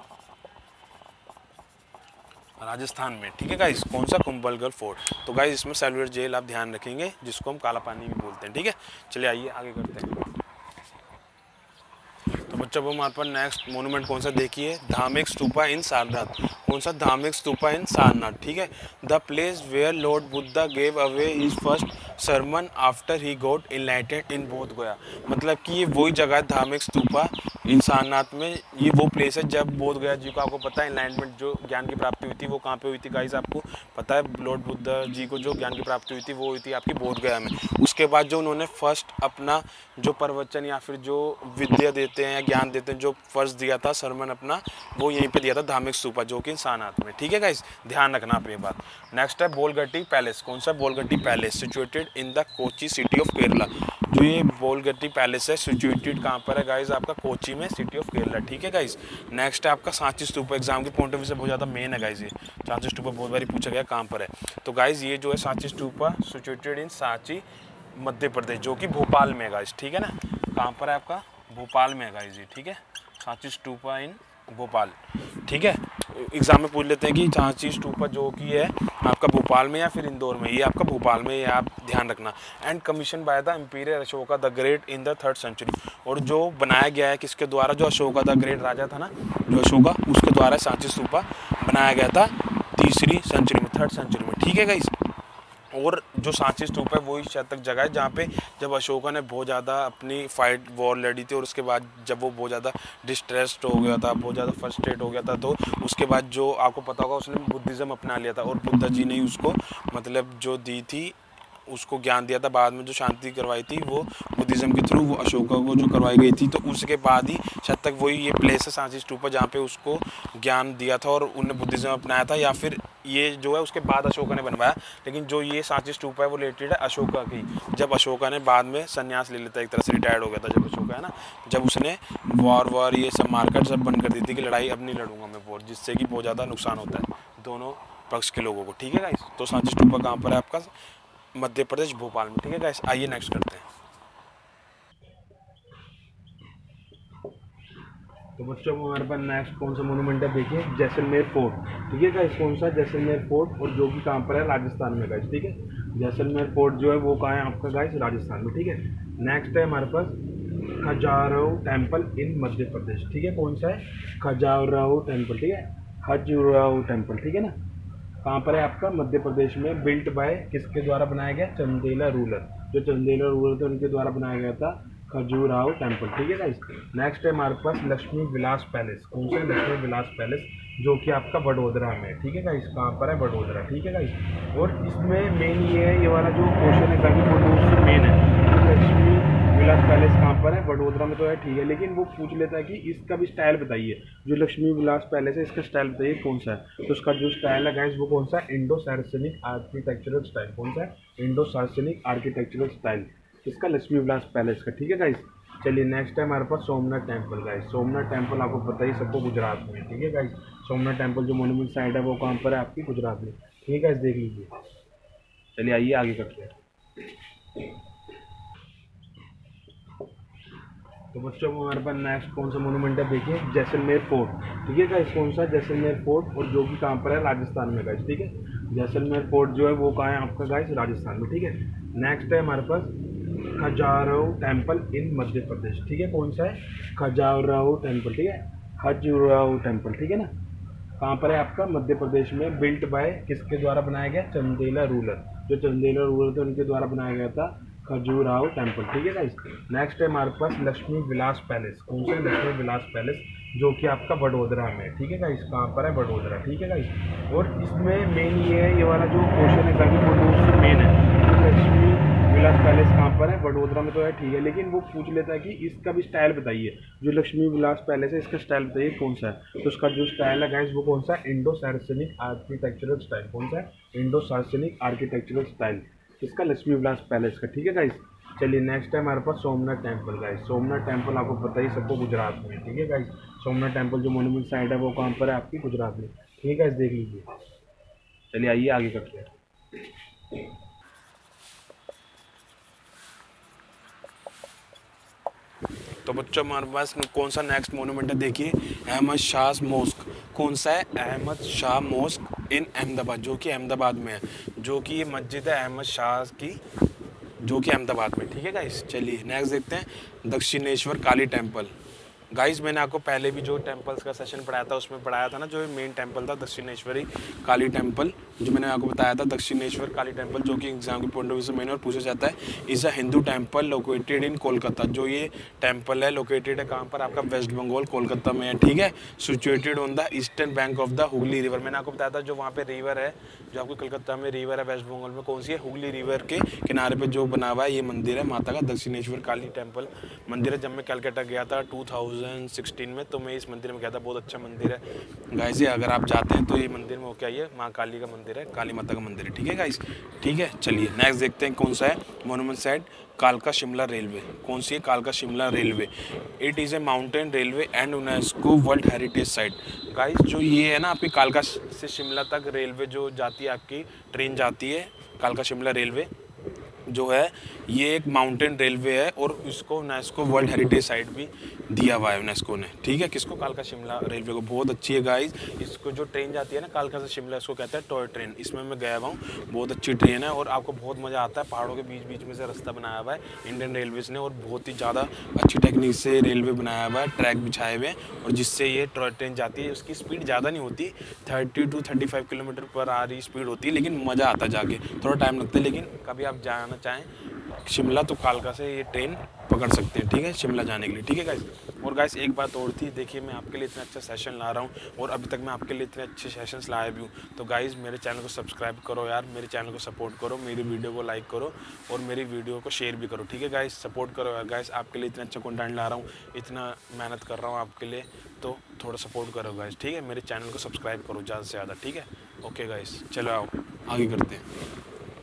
राजस्थान में, ठीक है गाइस, कौन सा, कुंभलगढ़ फोर्ट। तो गाइस इसमें सेलुलर जेल आप ध्यान रखेंगे, जिसको हम काला पानी भी बोलते हैं, ठीक है। चलिए आइए आगे करते हैं। तो बच्चों वो हमारे पास नेक्स्ट मोनूमेंट कौन सा देखिए, धार्मिक स्तूपा इन सारनाथ, कौन सा, धार्मिक स्तूपा इन सारनाथ, ठीक है, the place where lord Buddha gave away his first sermon after he got enlightened in Bodh Gaya. मतलब कि ये वही जगह है धार्मिक स्तूपा इन सारनाथ में, ये वो प्लेस है जब बोध गया जी को, आपको पता है इनलाइटमेंट जो ज्ञान की प्राप्ति हुई थी वो कहाँ पे हुई थी गाइस, आपको पता है, लॉर्ड बुद्धा जी को जो ज्ञान की प्राप्ति हुई थी वो हुई थी आपकी बोध गया में। उसके बाद जो उन्होंने फर्स्ट अपना जो प्रवचन या फिर जो विद्या देते हैं या ज्ञान देते हैं, जो फर्स्ट दिया था सरमन अपना, वो यहीं पे दिया था धार्मिक स्तूपा, जो कि सारनाथ में, ठीक है गाइस, ध्यान रखना आप ये बात। नेक्स्ट है बोलगट्टी पैलेस, कौन सा, Bolgatty palace, situated in the Kochi city of Kerala. जो ये बोलगट्टी पैलेस है सिचुएटेड कहाँ पर है गाइस, आपका कोची में, सिटी ऑफ केरला, ठीक है गाइस। नेक्स्ट है आपका सांची स्तूपा, एग्जाम के पॉइंट ऑफ व्यू से बहुत ज़्यादा मेन है गाइस, ये सांची स्तूपा बहुत बार पूछा गया कहाँ पर है। तो गाइस ये जो है सांची स्तूपा सिचुएटेड इन सांची मध्य प्रदेश, जो कि भोपाल में है गाइस, ठीक है ना, कहाँ पर है आपका, भोपाल में है गाइस ये, ठीक है, सांची स्तूपा इन भोपाल, ठीक है। एग्जाम में पूछ लेते हैं कि सांची स्तूपा जो कि है आपका भोपाल में या फिर इंदौर में, ये आपका भोपाल में, ये आप ध्यान रखना। And commission by the imperial Ashoka the great in the 3rd century, और जो बनाया गया है किसके द्वारा, जो अशोका द ग्रेट राजा था ना, जो अशोका, उसके द्वारा सांची स्तूपा बनाया गया था 3री सेंचुरी में, 3rd सेंचुरी में, ठीक है गाइस। और जो सांची स्तूप है वही शायद तक जगह है जहाँ पे जब अशोका ने बहुत ज़्यादा अपनी फाइट वॉर लड़ी थी, और उसके बाद जब वो बहुत ज़्यादा डिस्ट्रेस्ड हो गया था, बहुत ज़्यादा फ्रस्ट्रेट हो गया था, तो उसके बाद जो आपको पता होगा उसने बुद्धिज़्म अपना लिया था, और बुद्धा जी ने उसको मतलब जो दी थी, उसको ज्ञान दिया था, बाद में जो शांति करवाई थी वो बुद्धिज़्म के थ्रू वो अशोका को जो करवाई गई थी। तो उसके बाद ही शायद तक वही ये प्लेस है सांची स्तूपा जहाँ पे उसको ज्ञान दिया था और उन्हें बुद्धिज़्म अपनाया था, या फिर ये जो है उसके बाद अशोका ने बनवाया। लेकिन जो ये सांची स्तूपा है वो रिलेटेड है अशोका की, जब अशोका ने बाद में संन्यास ले लेता, एक तरह से रिटायर्ड हो गया था जब अशोका, है ना, जब उसने वॉर ये सब मार्केट सब बंद कर दी थी कि लड़ाई अब नहीं लड़ूंगा मैं वॉर, जिससे कि बहुत ज़्यादा नुकसान होता है दोनों पक्ष के लोगों को, ठीक है गाइस। तो सांची स्तूपा कहाँ पर है आपका, मध्य प्रदेश भोपाल में, ठीक है गाइस। आइए नेक्स्ट करते हैं। तो बच्चों को हमारे पास नेक्स्ट कौन सा मोनूमेंट है देखिए, जैसलमेर फोर्ट, ठीक है गाइस, कौन सा, जैसलमेर फोर्ट, और जो कि कहाँ पर है, राजस्थान में गाइस, ठीक है। जैसलमेर फोर्ट जो है वो कहाँ है आपका गाइस, राजस्थान में, ठीक है। नेक्स्ट है हमारे पास खजुराहो टेम्पल इन मध्य प्रदेश, ठीक है, कौन सा है, खजुराहो टेम्पल, ठीक है, खजुराहो टेम्पल, ठीक है ना, कहाँ पर है आपका, मध्य प्रदेश में। बिल्ट बाय किसके द्वारा बनाया गया, चंदेला रूलर, जो चंदेला रूलर थे उनके द्वारा बनाया गया था खजुराहो टेम्पल, ठीक है गाइस। नेक्स्ट है हमारे पास लक्ष्मी विलास पैलेस। कौन सा है? लक्ष्मी विलास पैलेस, जो कि आपका वडोदरा में है, ठीक है गाइस। कहाँ पर है? वडोदरा, ठीक है गाइस। और इसमें मेन ये है, ये वाला जो क्वेश्चन है ताकि वो उससे मेन है, लक्ष्मी विलास पैलेस कहाँ पर है? वडोदरा में तो है, ठीक है, लेकिन वो पूछ लेता है कि इसका भी स्टाइल बताइए। जो लक्ष्मी विलास पैलेस है इसका स्टाइल बताइए कौन सा है। तो उसका जो स्टाइल है गाइस वो कौन सा है? इंडो सार्वजनिक आर्किटेक्चरल स्टाइल। कौन सा है? इंडो सार्वजनिक आर्किटेक्चरल स्टाइल इसका लक्ष्मी विलास पैलेस का, ठीक है गाइस। चलिए नेक्स्ट है हमारे पास Somnath temple guys. Somnath temple आपको पता ही सबको गुजरात में, ठीक है गाइस। सोमनाथ टेम्पल जो मोन्यूमेंट साइट है वो कहाँ पर है? आपकी गुजरात में, ठीक है गाइस, देख लीजिए। चलिए आइए आगे करते हैं। तो बच्चों को हमारे पास नेक्स्ट कौन सा मोन्यूमेंट है? देखिए जैसलमेर फोर्ट, ठीक है गाइस। कौन सा? जैसलमेर फोर्ट, और जो कि कहाँ पर है? राजस्थान में गाइस, ठीक है। जैसलमेर फोर्ट जो है वो कहाँ है आपका गाइस? राजस्थान में, ठीक है। नेक्स्ट है हमारे पास खजुराहो टेम्पल इन मध्य प्रदेश, ठीक है। कौन सा है? खजुराहो टेम्पल, ठीक है। खजुराहो टेम्पल, ठीक है ना। कहाँ पर है आपका? मध्य प्रदेश में। बिल्ट बाय किसके द्वारा बनाया गया? चंदेला रूलर, जो चंदेला रूलर थे उनके द्वारा बनाया गया था खजुराहो टेम्पल, ठीक है गाइस। नेक्स्ट है हमारे पास लक्ष्मी विलास पैलेस। कौन सा है? लक्ष्मी विलास पैलेस, जो कि आपका वडोदरा में है, ठीक है गाइस। कहाँ पर है? वडोदरा, ठीक है गाइस। और इसमें मेन ये है, ये वाला जो क्वेश्चन है ताकि वो उससे मेन है, लक्ष्मी विलास पैलेस कहाँ पर है? वडोदरा में तो है, ठीक है, लेकिन वो पूछ लेता है कि इसका भी स्टाइल बताइए। जो लक्ष्मी विलास पैलेस है इसका स्टाइल बताइए कौन सा है। तो उसका जो स्टाइल है गाइस वो कौन सा है? इंडो सार्वजनिक आर्किटेक्चरल स्टाइल। कौन सा है? इंडो सार्वजनिक आर्किटेक्चरल स्टाइल इसका लक्ष्मी विलास पैलेस का, ठीक है गाइस। चलिए नेक्स्ट है हमारे पास Somnath temple guys. Somnath temple आपको पता ही सबको गुजरात में, ठीक है गाइस। सोमनाथ टेम्पल जो मोन्यूमेंट साइट है वो कहाँ पर है? आपकी गुजरात में, ठीक है गाइस, देख लीजिए। चलिए आइए आगे करते हैं। तो बच्चों हमारे पास कौन सा नेक्स्ट मोन्यूमेंट है? देखिए अहमद शाह मॉस्क। कौन सा है? अहमद शाह मॉस्क इन अहमदाबाद, जो कि अहमदाबाद में है, जो कि ये मस्जिद है अहमद शाह की, जो कि अहमदाबाद में, ठीक है गाइस। चलिए नेक्स्ट देखते हैं दक्षिणेश्वर काली टेम्पल। गाइस मैंने आपको पहले भी जो टेम्पल्स का सेशन पढ़ाया था उसमें पढ़ाया था ना, जो मेन टेम्पल था दक्षिणेश्वरी काली टेम्पल, जो मैंने आपको बताया था दक्षिणेश्वर काली टेम्पल, जो कि एग्जाम के पॉइंट ऑफ व्यू से मैंने और पूछा जाता है। Is a Hindu temple located in Kolkata. जो ये टेम्पल है लोकेटेड है कहाँ पर? आपका वेस्ट बंगाल, कोलकाता में है, ठीक है। Situated on the eastern bank of the Hooghly river. मैंने आपको बताया था जो वहाँ पे रिवर है, जो आपको कलकत्ता में रिवर है, वेस्ट बंगाल में कौन सी है? हुगली रिवर के किनारे पे जो बना हुआ है ये मंदिर है माता का, दक्षिणेश्वर काली टेम्पल मंदिर है। जब मैं कलकत्ता गया था 2016 में, तो मैं इस मंदिर में गया था, बहुत अच्छा मंदिर है गाइस। ये अगर आप जाते हैं तो ये मंदिर में होके आइए, माँ काली का मंदिर है, काली माता का मंदिर है, ठीक है गाइस, ठीक है। चलिए नेक्स्ट देखते हैं कौन सा है मोन्यूमेंट साइट। कालका शिमला रेलवे। कौन सी है? कालका Shimla railway. It is a mountain railway and UNESCO world heritage site. Guys जो ये है ना आपकी कालका से शिमला तक रेलवे जो जाती है, आपकी ट्रेन जाती है, कालका शिमला रेलवे जो है ये एक माउंटेन रेलवे है, और इसको यूनेस्को वर्ल्ड हेरिटेज साइट भी दिया हुआ है यूनेस्को ने, ठीक है। किसको? कालका शिमला रेलवे को। बहुत अच्छी है गाइस। इसको जो ट्रेन जाती है ना कालका से शिमला, इसको कहते हैं टॉय ट्रेन। इसमें मैं गया हुआ हूँ, बहुत अच्छी ट्रेन है और आपको बहुत मज़ा आता है। पहाड़ों के बीच बीच में से रास्ता बनाया हुआ है इंडियन रेलवेज़ ने, और बहुत ही ज़्यादा अच्छी टेक्निक से रेलवे बनाया हुआ है, ट्रैक बिछाए हुए हैं, और जिससे ये टॉय ट्रेन जाती है। उसकी स्पीड ज़्यादा नहीं होती, 30 to 35 kilometre per hour speed होती है, लेकिन मज़ा आता है जाके, थोड़ा टाइम लगता है। लेकिन कभी आप जाना चाहें शिमला तो कालका से ये ट्रेन पकड़ सकते हैं, ठीक है, शिमला जाने के लिए, ठीक है गाइस। और गाइस एक बात और थी, देखिए मैं आपके लिए इतना अच्छा सेशन ला रहा हूँ, और अभी तक मैं आपके लिए इतने अच्छे सेशंस लाया भी हूँ। तो गाइस मेरे चैनल को सब्सक्राइब करो यार, मेरे चैनल को सपोर्ट करो, मेरी वीडियो को लाइक करो, और मेरी वीडियो को शेयर भी करो, ठीक है गाइस। सपोर्ट करो यार गाइस, आपके लिए इतना अच्छा कंटेंट ला रहा हूँ, इतना मेहनत कर रहा हूँ आपके लिए, तो थोड़ा सपोर्ट करो गाइस, ठीक है। मेरे चैनल को सब्सक्राइब करो ज़्यादा से ज़्यादा, ठीक है। ओके गाइस, चलो आओ आगे करते हैं।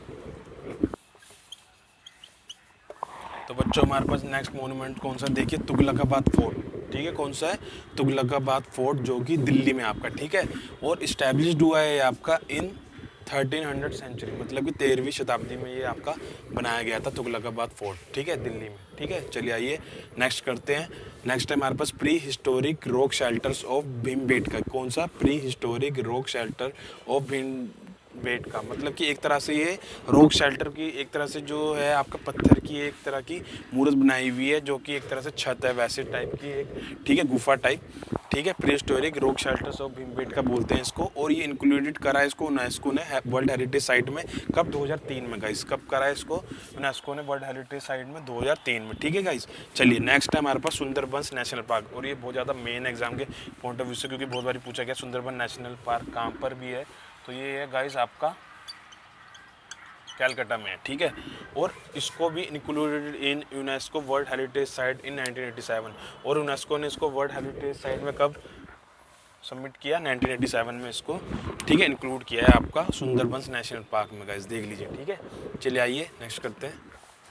तो बच्चों हमारे पास नेक्स्ट मोन्यूमेंट कौन सा? देखिए तुगलकाबाद फोर्ट, ठीक है। कौन सा है? तुगलकाबाद फोर्ट, जो कि दिल्ली में आपका, ठीक है। और इस्टेब्लिश्ड हुआ है आपका इन 1300 सेंचुरी, मतलब कि 13वीं शताब्दी में ये आपका बनाया गया था तुगलकाबाद फोर्ट, ठीक है, दिल्ली में, ठीक है। चलिए आइए नेक्स्ट करते हैं। नेक्स्ट है हमारे पास pre historic rock shelters of Bhimbetka. कौन सा? Pre historic rock shelter of Bhimbetka, मतलब कि एक तरह से ये रॉक शेल्टर की एक तरह से जो है आपका पत्थर की एक तरह की मूर्त बनाई हुई है, जो कि एक तरह से छत है वैसे टाइप की एक, ठीक है, गुफा टाइप, ठीक है, pre historic rock shelters of Bhimbetka बोलते हैं इसको। और ये इंक्लूडेड करा है इसको यूनेस्को ने वर्ल्ड हेरिटेज साइट में, कब 2003 में गाइस, कब करा है इसको यूनेस्को ने वर्ल्ड हेरिटेज साइट में 2003 में, ठीक है गाइस। चलिए नेक्स्ट है हमारे पास सुंदरबंस नेशनल पार्क, और ये बहुत ज़्यादा मेन एग्जाम के पॉइंट ऑफ व्यू से, क्योंकि बहुत बार पूछा गया सुंदरबन नेशनल पार्क कहाँ पर भी है, तो ये है गाइस आपका कैलकाटा में है, ठीक है। और इसको भी included in UNESCO world heritage site in 1987, और यूनेस्को ने इसको वर्ल्ड हेरिटेज साइट में कब सबमिट किया, 1987 में इसको, ठीक है, इंक्लूड किया है आपका सुंदरबंस नेशनल पार्क में गाइस, देख लीजिए, ठीक है। चलिए आइए नेक्स्ट करते हैं।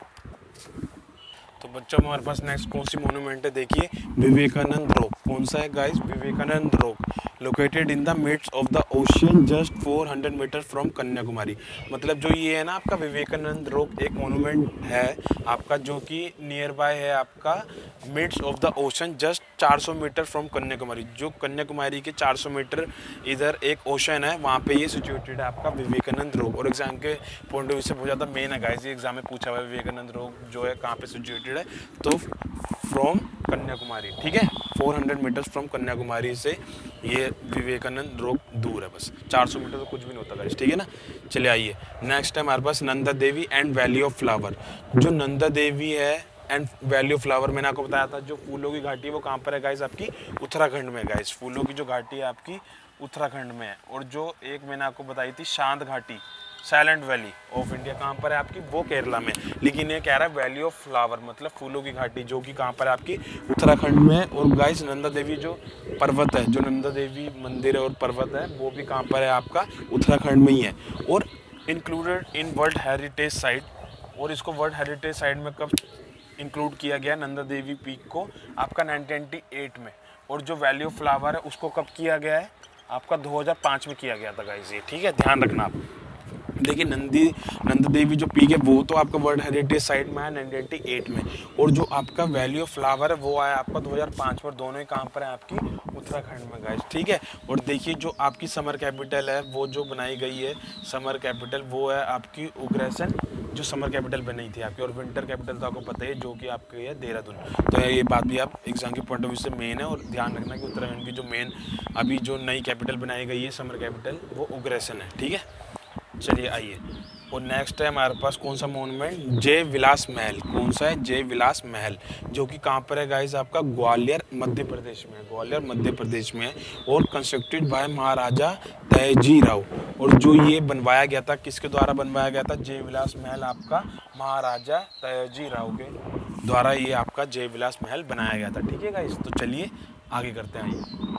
तो बच्चों हमारे पास नेक्स्ट कौन सी मोन्यूमेंट है, देखिए विवेकानंद रॉक। कौन सा है guys, Vivekananda rock, located in the mids of the ocean just 400 metre from Kanyakumari. मतलब जो ये है ना आपका विवेकानंद रॉक एक मोन्यूमेंट है आपका, जो कि नियर बाय है आपका mids of the ocean just 400 metre from Kanyakumari. जो कन्याकुमारी के 400 मीटर इधर एक ओशन है, वहाँ पे ये सिचुएटेड है आपका विवेकानंद रॉक। और एग्जाम के पॉइंट ऑफ व्यू से बहुत ज़्यादा मेन है गाइस, ये एग्जाम में पूछा हुआ है विवेकानंद रॉक जो है कहाँ पे सिचुएटेड है, तो फ्रॉम कन्याकुमारी, ठीक है, 400 मीटर्स फ्रॉम कन्याकुमारी से ये विवेकानंद रॉक दूर है, बस 400 मीटर तो कुछ भी नहीं होता गाइस, ठीक है ना। चलिए आइए नेक्स्ट है हमारे पास Nanda Devi and valley of flower. जो नंदा देवी है एंड वैली ऑफ फ्लावर, मैंने आपको बताया था जो फूलों की घाटी है वो कहाँ पर है गाइस, आपकी उत्तराखंड में गाइस। फूलों की जो घाटी है आपकी उत्तराखंड में है। और जो एक मैंने आपको बताई थी शांत घाटी, साइलेंट वैली ऑफ इंडिया, कहाँ पर है आपकी, वो केरला में। लेकिन ये कह रहा है वैली ऑफ फ्लावर मतलब फूलों की घाटी, जो कि कहाँ पर है आपकी उत्तराखंड में है। और गाइस नंदा देवी जो पर्वत है, जो नंदा देवी मंदिर है और पर्वत है, वो भी कहाँ पर है आपका उत्तराखंड में ही है। और included in world heritage site, और इसको वर्ल्ड हेरिटेज साइट में कब इंक्लूड किया गया नंदा देवी पीक को, आपका 1998 में। और जो वैली ऑफ फ्लावर है उसको कब किया गया है, आपका 2005 में किया गया था गाइस, ये ठीक है, ध्यान रखना आप। देखिए नंदा देवी जो पीक है वो तो आपका वर्ल्ड हेरिटेज साइट में है 1998 में, और जो आपका वैली ऑफ फ्लावर है वो आया आपका 2005 पर। दोनों ही कहाँ पर है आपकी उत्तराखंड में गाइस, ठीक है। और देखिए जो आपकी समर कैपिटल है वो जो बनाई गई है समर कैपिटल, वो है आपकी उग्रेसन, जो समर कैपिटल बनी थी आपकी। और विंटर कैपिटल तो आपको पता ही है जो कि आपकी है देहरादून। तो ये बात भी आप एग्जाम के पॉइंट ऑफ व्यू से मेन है। और ध्यान रखना कि उत्तराखंड की जो मेन अभी जो नई कैपिटल बनाई गई है समर कैपिटल, वो उग्रेसन है, ठीक है। चलिए आइए, और नेक्स्ट है हमारे पास कौन सा मोन्यूमेंट, जय विलास महल। कौन सा है, जय विलास महल, जो कि कहाँ पर है गाइस, आपका ग्वालियर मध्य प्रदेश में है, ग्वालियर मध्य प्रदेश में है। और कंस्ट्रक्टेड बाय महाराजा तयाजी राव। और जो ये बनवाया गया था, किसके द्वारा बनवाया गया था, जय विलास महल आपका महाराजा तयाजी राव के द्वारा ये आपका जय विलास महल बनाया गया था, ठीक है गाइस। तो चलिए आगे करते हैं। आइए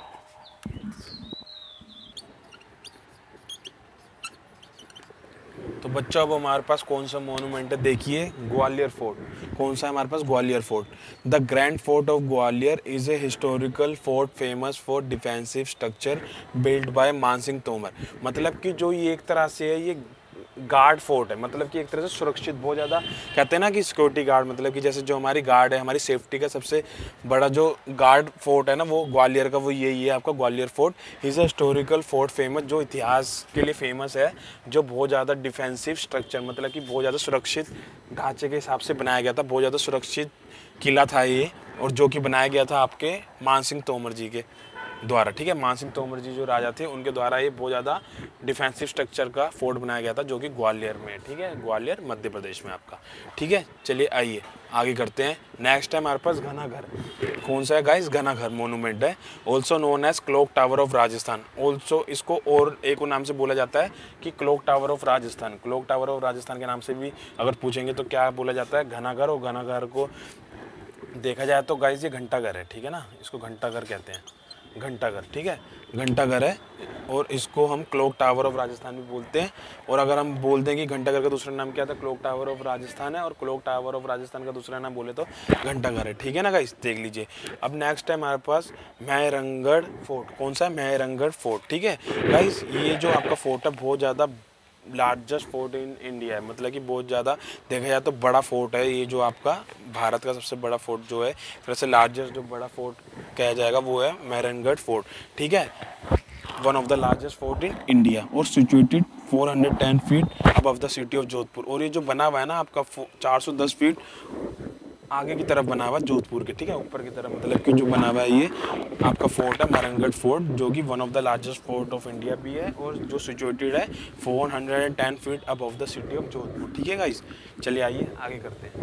तो बच्चों अब हमारे पास कौन सा मोन्यूमेंट है, देखिए ग्वालियर फोर्ट। कौन सा है हमारे पास, Gwalior fort. The grand fort of Gwalior is a historical fort famous for defensive structure build by Mansingh Tomar. मतलब कि जो ये एक तरह से है, ये गार्ड फोर्ट है, मतलब कि एक तरह से सुरक्षित, बहुत ज़्यादा कहते हैं ना कि सिक्योरिटी गार्ड, मतलब कि जैसे जो हमारी गार्ड है, हमारी सेफ्टी का सबसे बड़ा जो गार्ड फोर्ट है ना, वो ग्वालियर का वो यही है आपका Gwalior fort. Is a historical fort famous, जो इतिहास के लिए फेमस है, जो बहुत ज़्यादा डिफेंसिव स्ट्रक्चर, मतलब कि बहुत ज़्यादा सुरक्षित ढांचे के हिसाब से बनाया गया था, बहुत ज़्यादा सुरक्षित किला था ये। और जो कि बनाया गया था आपके मानसिंह तोमर जी के द्वारा, ठीक है। मानसिंह तोमर जी जो राजा थे उनके द्वारा ये बहुत ज़्यादा डिफेंसिव स्ट्रक्चर का फोर्ट बनाया गया था, जो कि ग्वालियर में, ठीक है, ग्वालियर मध्य प्रदेश में आपका, ठीक है। चलिए आइए आगे करते हैं। नेक्स्ट है हमारे पास घनाघर। कौन सा है गाइस, घनाघर मोन्यूमेंट है, also known as clock tower of Rajasthan. Also इसको और एक नाम से बोला जाता है कि clock tower of Rajasthan. Clock tower of Rajasthan के नाम से भी अगर पूछेंगे तो क्या बोला जाता है, घनाघर। और घनाघर को देखा जाए तो गाइस ये घंटाघर है, ठीक है ना, इसको घंटाघर कहते हैं, घंटाघर, ठीक है, घंटाघर है। और इसको हम क्लॉक टावर ऑफ राजस्थान भी बोलते हैं। और अगर हम बोल दें कि घंटाघर का दूसरा नाम क्या था, क्लॉक टावर ऑफ राजस्थान है, और क्लॉक टावर ऑफ राजस्थान का दूसरा नाम बोले तो घंटाघर है, ठीक है ना गाइस, देख लीजिए। अब नेक्स्ट है हमारे पास मेहरंगढ़ फोर्ट। कौन सा है, मेहरंगढ़ फोर्ट, ठीक है गाइस। ये जो आपका फोर्ट है बहुत ज़्यादा लार्जेस्ट फोर्ट इन इंडिया है, मतलब कि बहुत ज़्यादा देखा जाए तो बड़ा फोर्ट है ये, जो आपका भारत का सबसे बड़ा फोर्ट जो है, फिर से लार्जेस्ट जो बड़ा फोर्ट कहा जाएगा वो है मेहरंगढ़ फोर्ट, ठीक है, one of the largest fort in India. और situated 410 feet above the city of Jodhpur. और ये जो बना हुआ है ना आपका 410 फीट आगे की तरफ बना हुआ जोधपुर के, ठीक है, ऊपर की तरफ मतलब कि जो बना हुआ है ये आपका फोर्ट है महरानगढ़ फोर्ट, जो कि one of the largest fort of India भी है और जो सिचुएटेड है 410 feet above the city of Jodhpur, ठीक है गाइस। चलिए आइए आगे करते हैं।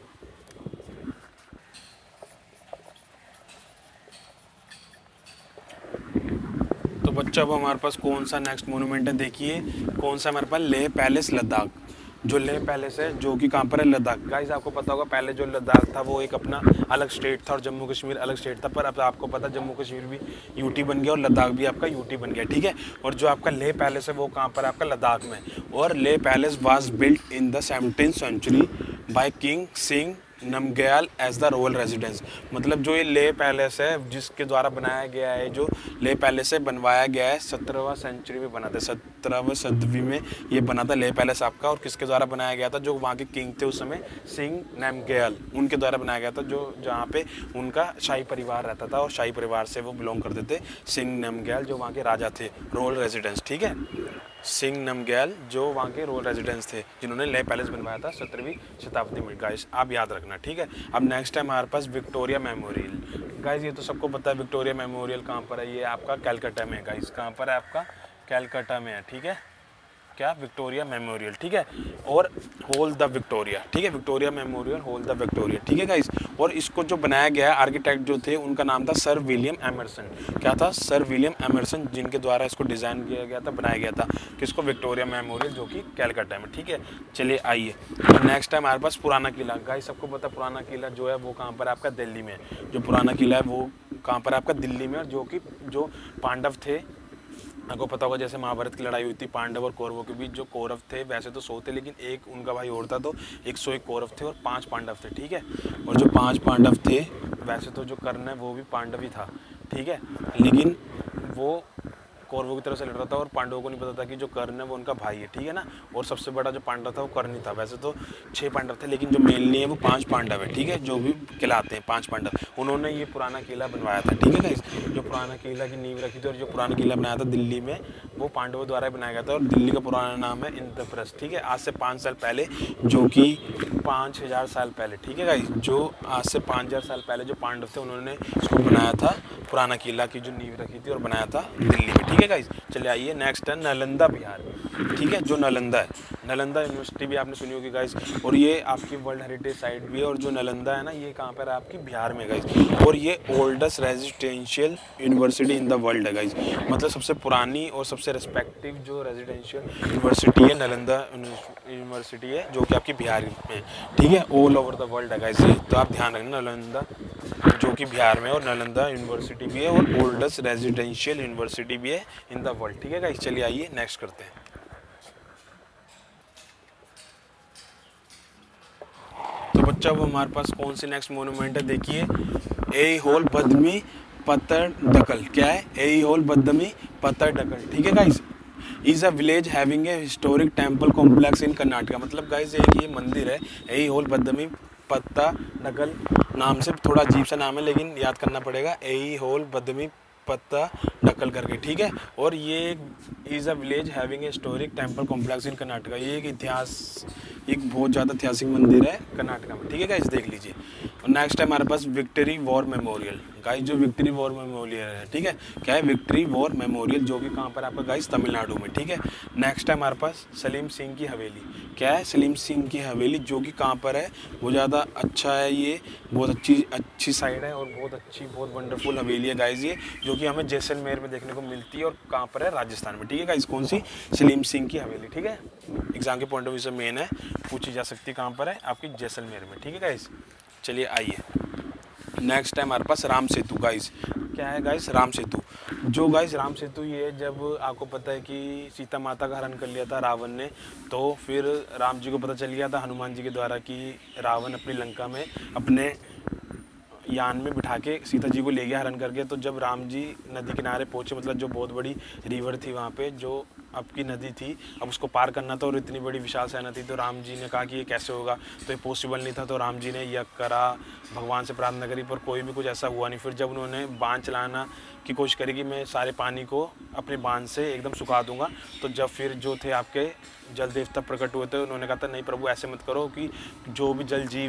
तो बच्चा अब हमारे पास कौन सा नेक्स्ट मोन्यूमेंट है, देखिए कौन सा हमारे पास, लेह पैलेस लद्दाख। जो लेह पैलेस है जो कि कहाँ पर है, लद्दाख। गाइस आपको पता होगा पहले जो लद्दाख था वो एक अपना अलग स्टेट था और जम्मू कश्मीर अलग स्टेट था, पर अब आपको पता जम्मू कश्मीर भी यूटी बन गया और लद्दाख भी आपका यूटी बन गया, ठीक है। और जो आपका लेह पैलेस है वो कहाँ पर आपका लद्दाख में, और Leh palace was built in the 17th century by king Singh Namgyal as the royal residence. मतलब जो ये लेह पैलेस है जिसके द्वारा बनाया गया है, जो लेह पैलेस है बनवाया गया है 17वीं सेंचुरी में बना था, 17वीं सदी में ये बना था लेह पैलेस आपका। और किसके द्वारा बनाया गया था, जो वहाँ के किंग थे उस समय सिंह नमग्याल, उनके द्वारा बनाया गया था, जो जहाँ पे उनका शाही परिवार रहता था और शाही परिवार से वो बिलोंग करते थे। सिंह नमग्याल जो वहाँ के राजा थे, रॉयल रेजिडेंस, ठीक है, सिंह नमग्याल जो वहाँ के रॉयल रेजिडेंस थे जिन्होंने लेह पैलेस बनवाया था 17वीं शताब्दी में, गाइस आप याद रखना, ठीक है। अब नेक्स्ट है हमारे पास विक्टोरिया मेमोरियल। गाइस ये तो सबको पता है विक्टोरिया मेमोरियल कहाँ पर है, ये आपका कैलकाटा में है गाइस। कहाँ पर है आपका, कैलकाटा में है, ठीक है, क्या, विक्टोरिया मेमोरियल, ठीक है। और होल द विक्टोरिया, ठीक है, Victoria memorial hall the Victoria, ठीक है गाइस। और इसको जो बनाया गया आर्किटेक्ट जो थे उनका नाम था सर विलियम एमरसन। क्या था, सर विलियम एमरसन, जिनके द्वारा इसको डिज़ाइन किया गया था, बनाया गया था किसको, विक्टोरिया मेमोरियल जो कि कैलकाटा में, ठीक है। चलिए आइए नेक्स्ट है हमारे पास पुराना किला। गाइस सबको पता पुराना किला जो है वो कहाँ पर आपका दिल्ली में है। जो पुराना किला है वो कहाँ पर आपका दिल्ली में, और जो कि जो पांडव थे, आपको पता होगा जैसे महाभारत की लड़ाई हुई थी पांडव और कौरवों के बीच, जो कौरव थे वैसे तो 100 थे लेकिन एक उनका भाई और था, तो 101 कौरव थे और 5 पांडव थे, ठीक है। और जो 5 पांडव थे वैसे तो जो कर्ण है वो भी पांडव ही था, ठीक है, लेकिन वो कौरवों की तरफ से लड़ रहा था और पांडवों को नहीं पता था कि जो कर्ण है वो उनका भाई है, ठीक है ना। और सबसे बड़ा जो पांडव था वो कर्ण ही था। वैसे तो 6 पांडव थे लेकिन जो मेनली है वो 5 पांडव है, ठीक है, जो भी कहलाते हैं 5 पांडव। उन्होंने ये पुराना किला बनवाया था, ठीक है गाइस। जो पुराना किला की नींव रखी थी और जो पुराना किला बनाया था दिल्ली में वो पांडवों द्वारा बनाया गया था, और दिल्ली का पुराना नाम है इंद्रप्रस्थ, ठीक है। आज से 5 साल पहले, जो कि 5000 साल पहले, ठीक है गाइस, जो आज से 5000 साल पहले जो पांडव थे उन्होंने इसको बनाया था, पुराना किला की जो नींव रखी थी और बनाया था दिल्ली में, ठीक है गाइस। चलिए आइए नेक्स्ट है नालंदा बिहार, ठीक है। जो नालंदा है, नालंदा यूनिवर्सिटी भी आपने सुनी होगी गाइस, और ये आपकी वर्ल्ड हेरिटेज साइट भी है। और जो नालंदा है ना ये कहाँ पर है आपकी बिहार में गाइस, और ये oldest residential university in the world है गाइस। मतलब सबसे पुरानी और सबसे रिस्पेक्टिव जो रेजिडेंशियल यूनिवर्सिटी है नालंदा यूनिवर्सिटी है, जो कि आपकी बिहार में, ठीक है, ऑल ओवर द वर्ल्ड है गाइस। तो आप ध्यान रखना, नालंदा जो कि बिहार में, और नालंदा यूनिवर्सिटी भी है और ओल्डेस्ट रेजिडेंशियल यूनिवर्सिटी भी है इन द वर्ल्ड, ठीक है गाइस। चलिए आइए नेक्स्ट करते हैं। तो बच्चा वो हमारे पास कौन सी नेक्स्ट मोन्यूमेंट है, देखिए ए होल बदमी पत्तड़कल। क्या है, ए होल बदमी पत्तड़कल, ठीक है guys. Is a village having a historic temple complex in Karnataka. मतलब गाइस एक ये मंदिर है ए होल बदमी पत्तड़कल, नाम से थोड़ा अजीब सा नाम है लेकिन याद करना पड़ेगा, ए होल बदमी पत्तड़कल करके, ठीक है। और ये is a village having a historic temple complex in Karnataka. ये एक एक बहुत ज़्यादा ऐतिहासिक मंदिर है कर्नाटका में, ठीक है गाइस, देख लीजिए। और नेक्स्ट है हमारे पास विक्ट्री वॉर मेमोरियल। गाइस जो विक्ट्री वॉर मेमोरियल है, ठीक है, क्या है, विक्ट्री वॉर मेमोरियल, जो कि कहाँ पर आपका गाइस तमिलनाडु में, ठीक है। नेक्स्ट है हमारे पास सलीम सिंह की हवेली। क्या है, सलीम सिंह की हवेली, जो कि कहाँ पर है, वो ज़्यादा अच्छा है, ये बहुत अच्छी साइड है और बहुत वंडरफुल हवेली है गाइस ये, जो कि हमें जैसलमेर में देखने को मिलती है। और कहाँ पर है, राजस्थान में, ठीक है गाइस। कौन सी, सलीम सिंह की हवेली, ठीक है, एग्जाम के पॉइंट ऑफ व्यू से मेन है, पूछी जा सकती है कहाँ पर है, आपकी जैसलमेर में, ठीक है गाइस। चलिए आइए नेक्स्ट है हमारे पास राम सेतु। गाइस क्या है गाइस, राम सेतु। जो गाइस राम सेतु ये, जब आपको पता है कि सीता माता का हरण कर लिया था रावण ने, तो फिर राम जी को पता चल गया था हनुमान जी के द्वारा कि रावण अपनी लंका में अपने यान में बिठा के सीता जी को ले गया हरण करके। तो जब राम जी नदी किनारे पहुँचे, मतलब जो बहुत बड़ी रिवर थी वहाँ पे, जो अब की नदी थी, अब उसको पार करना था और इतनी बड़ी विशाल सेना थी, तो राम जी ने कहा कि ये कैसे होगा, तो ये पॉसिबल नहीं था। तो राम जी ने यज्ञ करा, भगवान से प्रार्थना करी, पर कोई भी कुछ ऐसा हुआ नहीं। फिर जब उन्होंने बांध चलाना की कोशिश करी कि मैं सारे पानी को अपने बांध से एकदम सुखा दूंगा, तो जब फिर जो थे आपके जल देवता प्रकट हुए थे, उन्होंने कहा था नहीं प्रभु ऐसे मत करो कि जो भी जल जीव हैं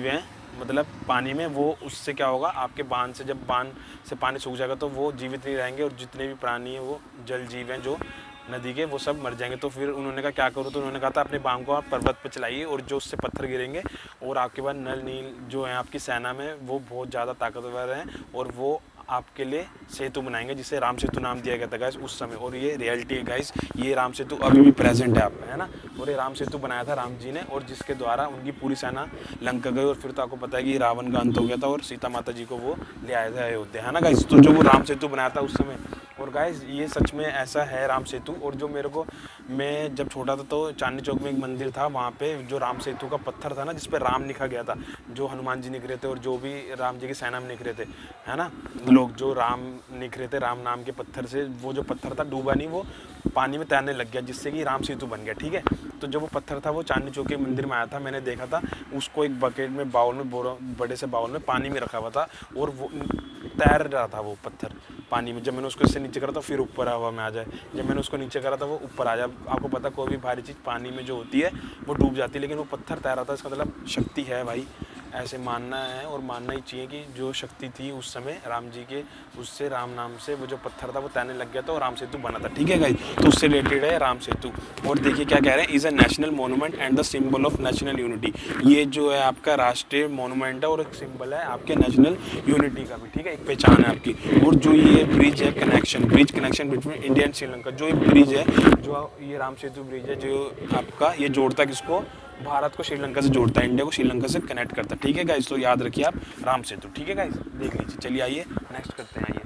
मतलब पानी में, वो उससे क्या होगा, आपके बांध से जब बांध से पानी सूख जाएगा तो वो जीवित नहीं रहेंगे, और जितने भी प्राणी हैं वो जल जीव हैं जो नदी के, वो सब मर जाएंगे। तो फिर उन्होंने कहा क्या करो, तो उन्होंने कहा था अपने बांध को आप पर्वत पर चलाइए, और जो उससे पत्थर गिरेंगे, और आपके बाद नल नील जो है आपकी सेना में वो बहुत ज़्यादा ताकतवर हैं, और वो आपके लिए सेतु बनाएंगे, जिसे राम सेतु नाम दिया गया था गाइस उस समय। और ये रियलिटी है गाइस, ये राम सेतु अभी भी प्रेजेंट है आप है ना। और ये राम सेतु बनाया था राम जी ने, और जिसके द्वारा उनकी पूरी सेना लंका गई, और फिर तो आपको पता है कि रावण का अंत हो गया था, और सीता माता जी को वो ले आए थे अयोध्या, है ना गाइस। तो जो वो राम सेतु बनाया था उस समय, और गाइस ये सच में ऐसा है राम सेतु। और जो मेरे को, मैं जब छोटा था तो चांदनी चौक में एक मंदिर था, वहाँ पे जो राम सेतु का पत्थर था ना, जिस पे राम लिखा गया था, जो हनुमान जी निकले थे और जो भी राम जी की सेना में निकले थे, है ना, लोग जो राम निकले थे राम नाम के पत्थर से, वो जो पत्थर था डूबा नहीं, वो पानी में तैरने लग गया, जिससे कि राम सेतु बन गया, ठीक है। तो जब वो पत्थर था वो चांदनी चौक के मंदिर में आया था, मैंने देखा था उसको एक बकेट में, बाउल में, बड़े से बाउल में पानी में रखा हुआ था, और वो तैर रहा था वो पत्थर पानी में। जब मैंने उसको इससे नीचे करा तो फिर ऊपर हवा में आ जाए, जब मैंने उसको नीचे करा तो वो ऊपर आ जाए। आपको पता कोई भी भारी चीज़ पानी में जो होती है वो डूब जाती है, लेकिन वो पत्थर तैर रहा था, इसका मतलब शक्ति है भाई, ऐसे मानना है, और मानना ही चाहिए कि जो शक्ति थी उस समय राम जी के, उससे राम नाम से वो जो पत्थर था वो तैरने लग गया था, और राम सेतु बना था, ठीक है गाइस। तो उससे रिलेटेड है राम सेतु। और देखिए क्या कह रहे हैं, is a national monument and the symbol of national unity. ये जो है आपका राष्ट्रीय मोनूमेंट है, और एक सिंबल है आपके नेशनल यूनिटी का भी, ठीक है, एक पहचान है आपकी। और जो ये ब्रिज है, bridge connection between India and Sri Lanka, जो ये ब्रिज है, जो ये राम सेतु ब्रिज है, जो आपका ये जोड़ता है किसको, भारत को श्रीलंका से जोड़ता है, इंडिया को श्रीलंका से कनेक्ट करता है, ठीक है गाइस। तो याद रखिए आप राम सेतु, ठीक है गाइस, देख लीजिए। चलिए आइए नेक्स्ट करते हैं, आइए।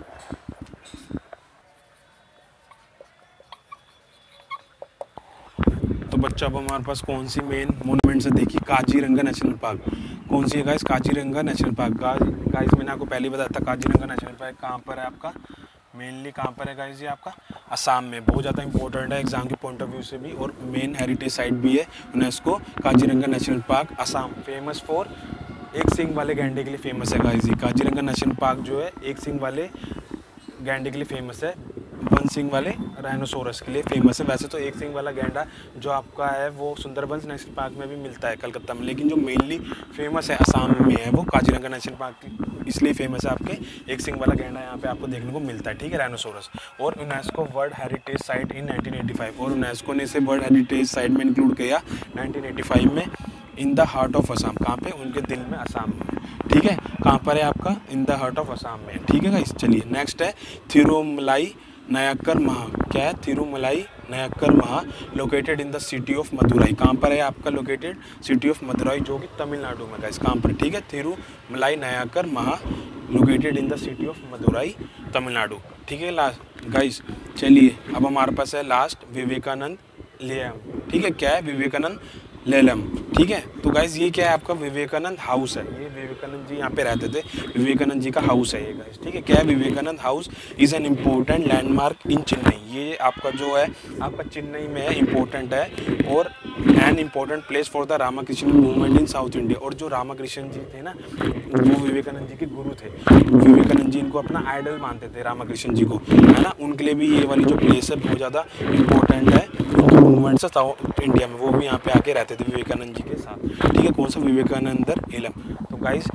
तो बच्चों अब हमारे पास कौन सी मेन मोन्यूमेंट्स है, देखिए काजीरंगा नेशनल पार्क। कौन सी है guys, Kaziranga national park. Guys मैंने आपको पहले बताया था काजीरंगा नेशनल पार्क कहाँ पर है आपका, मेनली कहाँ पर है गाइस, ये आपका असम में। बहुत ज़्यादा इंपॉर्टेंट है एग्जाम के पॉइंट ऑफ व्यू से भी, और मेन हेरिटेज साइट भी है UNESCO. Kaziranga national park Assam, famous for एक सींग वाले गैंडे के लिए फेमस है गाइस। काजीरंगा नेशनल पार्क जो है एक सींग वाले गैंडे के लिए फेमस है, वन सींग वाले राइनोसोरस के लिए फेमस है। वैसे तो एक सींग वाला गैंडा जो आपका है वो सुंदरबंस नेशनल पार्क में भी मिलता है कलकत्ता में, लेकिन जो मेनली फेमस है असम में है वो काजीरंगा नेशनल पार्क इसलिए फेमस है, आपके एक सींग वाला गैंडा यहाँ पे आपको देखने को मिलता है, ठीक है, राइनोसोरस। और UNESCO world heritage site in 1985, और यूनेस्को ने इसे वर्ल्ड हेरिटेज साइट में इंक्लूड किया 1985 में, in the heart of Assam. कहाँ पे, उनके दिल में, असम में, ठीक है। कहाँ पर है आपका, in the heart of Assam में, ठीक है गाइस। चलिए नेक्स्ट है थिरुमलाई नयक्कर महा। क्या है, Thirumalai Nayakkar Mahal, located in the city of Madurai. कहाँ पर है आपका लोकेटेड, सिटी ऑफ मदुराई, जो कि तमिलनाडु में गाइस। कहाँ पर, ठीक है, Thirumalai Nayakkar Mahal, located in the city of Madurai, Tamil Nadu, ठीक है लास्ट गाइस। चलिए अब हमारे पास है लास्ट विवेकानंद लेलम, ठीक है। क्या है, विवेकानंद लेलम, ठीक है। तो गाइस ये क्या है आपका, विवेकानंद हाउस है, ये विवेकानंद जी यहाँ पे रहते थे, विवेकानंद जी का हाउस है ये गाइस, ठीक है। क्या है, Vivekananda house is an important landmark in Chennai. ये आपका जो है आपका चेन्नई में है, इम्पोर्टेंट है, और an important place for the Ramakrishna movement in South India. और जो रामाकृष्ण जी थे ना, वो विवेकानंद जी के गुरु थे, विवेकानंद जी इनको अपना आइडल मानते थे, रामाकृष्ण जी को, है ना। उनके लिए भी ये वाली जो प्लेस है बहुत ज़्यादा इम्पोर्टेंट है, उनके मूवमेंट्स साउथ इंडिया में, वो भी यहाँ पे आके रहते थे विवेकानंद जी के साथ, ठीक है। कौन सा, विवेकानंद एलम। तो गाइस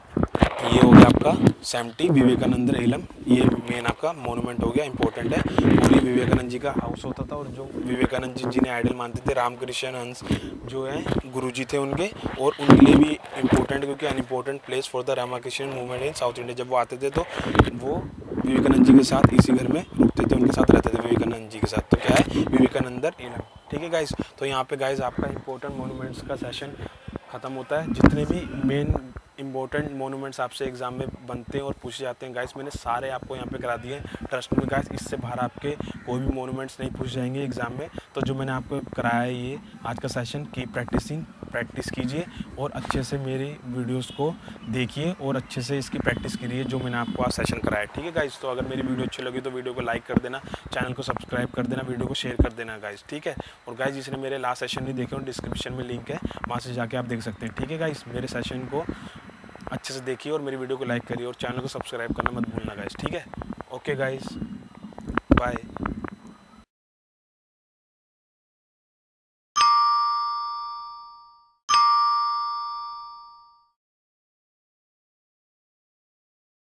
ये हो गया आपका 70 विवेकानंद एलम, ये मेन आपका मोनूमेंट हो गया, इंपॉर्टेंट है। और ये विवेकानंद जी का हाउस होता था, और जो विवेकानंद जी जिन्हें आइडल मानते थे, रामकृष्ण हंस जो है गुरुजी थे उनके, और उनके लिए भी इम्पोर्टेंट, क्योंकि an important place for the Ramakrishna movement in South India. जब वो आते थे तो वो विवेकानंद जी के साथ इसी घर में रुकते थे, उनके साथ रहते थे विवेकानंद जी के साथ। तो क्या है, विवेकानंद एलम, ठीक है गाइस। तो यहाँ पे गाइस आपका इंपॉर्टेंट मोनूमेंट्स का सेशन ख़त्म होता है। जितने भी मेन इंपॉर्टेंट मोनूमेंट्स आपसे एग्जाम में बनते हैं और पूछे जाते हैं गाइस, मैंने सारे आपको यहाँ पे करा दिए हैं, ट्रस्ट में गाइस। इससे बाहर आपके कोई भी मोनूमेंट्स नहीं पूछे जाएंगे एग्जाम में। तो जो मैंने आपको कराया है ये आज का सेशन की प्रैक्टिस कीजिए, और अच्छे से मेरी वीडियोस को देखिए, और अच्छे से इसकी प्रैक्टिस कीजिए जो मैंने आपको आज सेशन कराया, ठीक है गाइस। तो अगर मेरी वीडियो अच्छी लगी तो वीडियो को लाइक कर देना, चैनल को सब्सक्राइब कर देना, वीडियो को शेयर कर देना गाइस, ठीक है। और गाइस जिसने मेरे लास्ट सेशन नहीं देखे, डिस्क्रिप्शन में लिंक है, वहाँ से जाके आप देख सकते हैं, ठीक है गाइस। मेरे सेशन को अच्छे से देखिए और मेरी वीडियो को लाइक करिए, और चैनल को सब्सक्राइब करना मत भूलना गाइस, ठीक है। Okay guys, bye.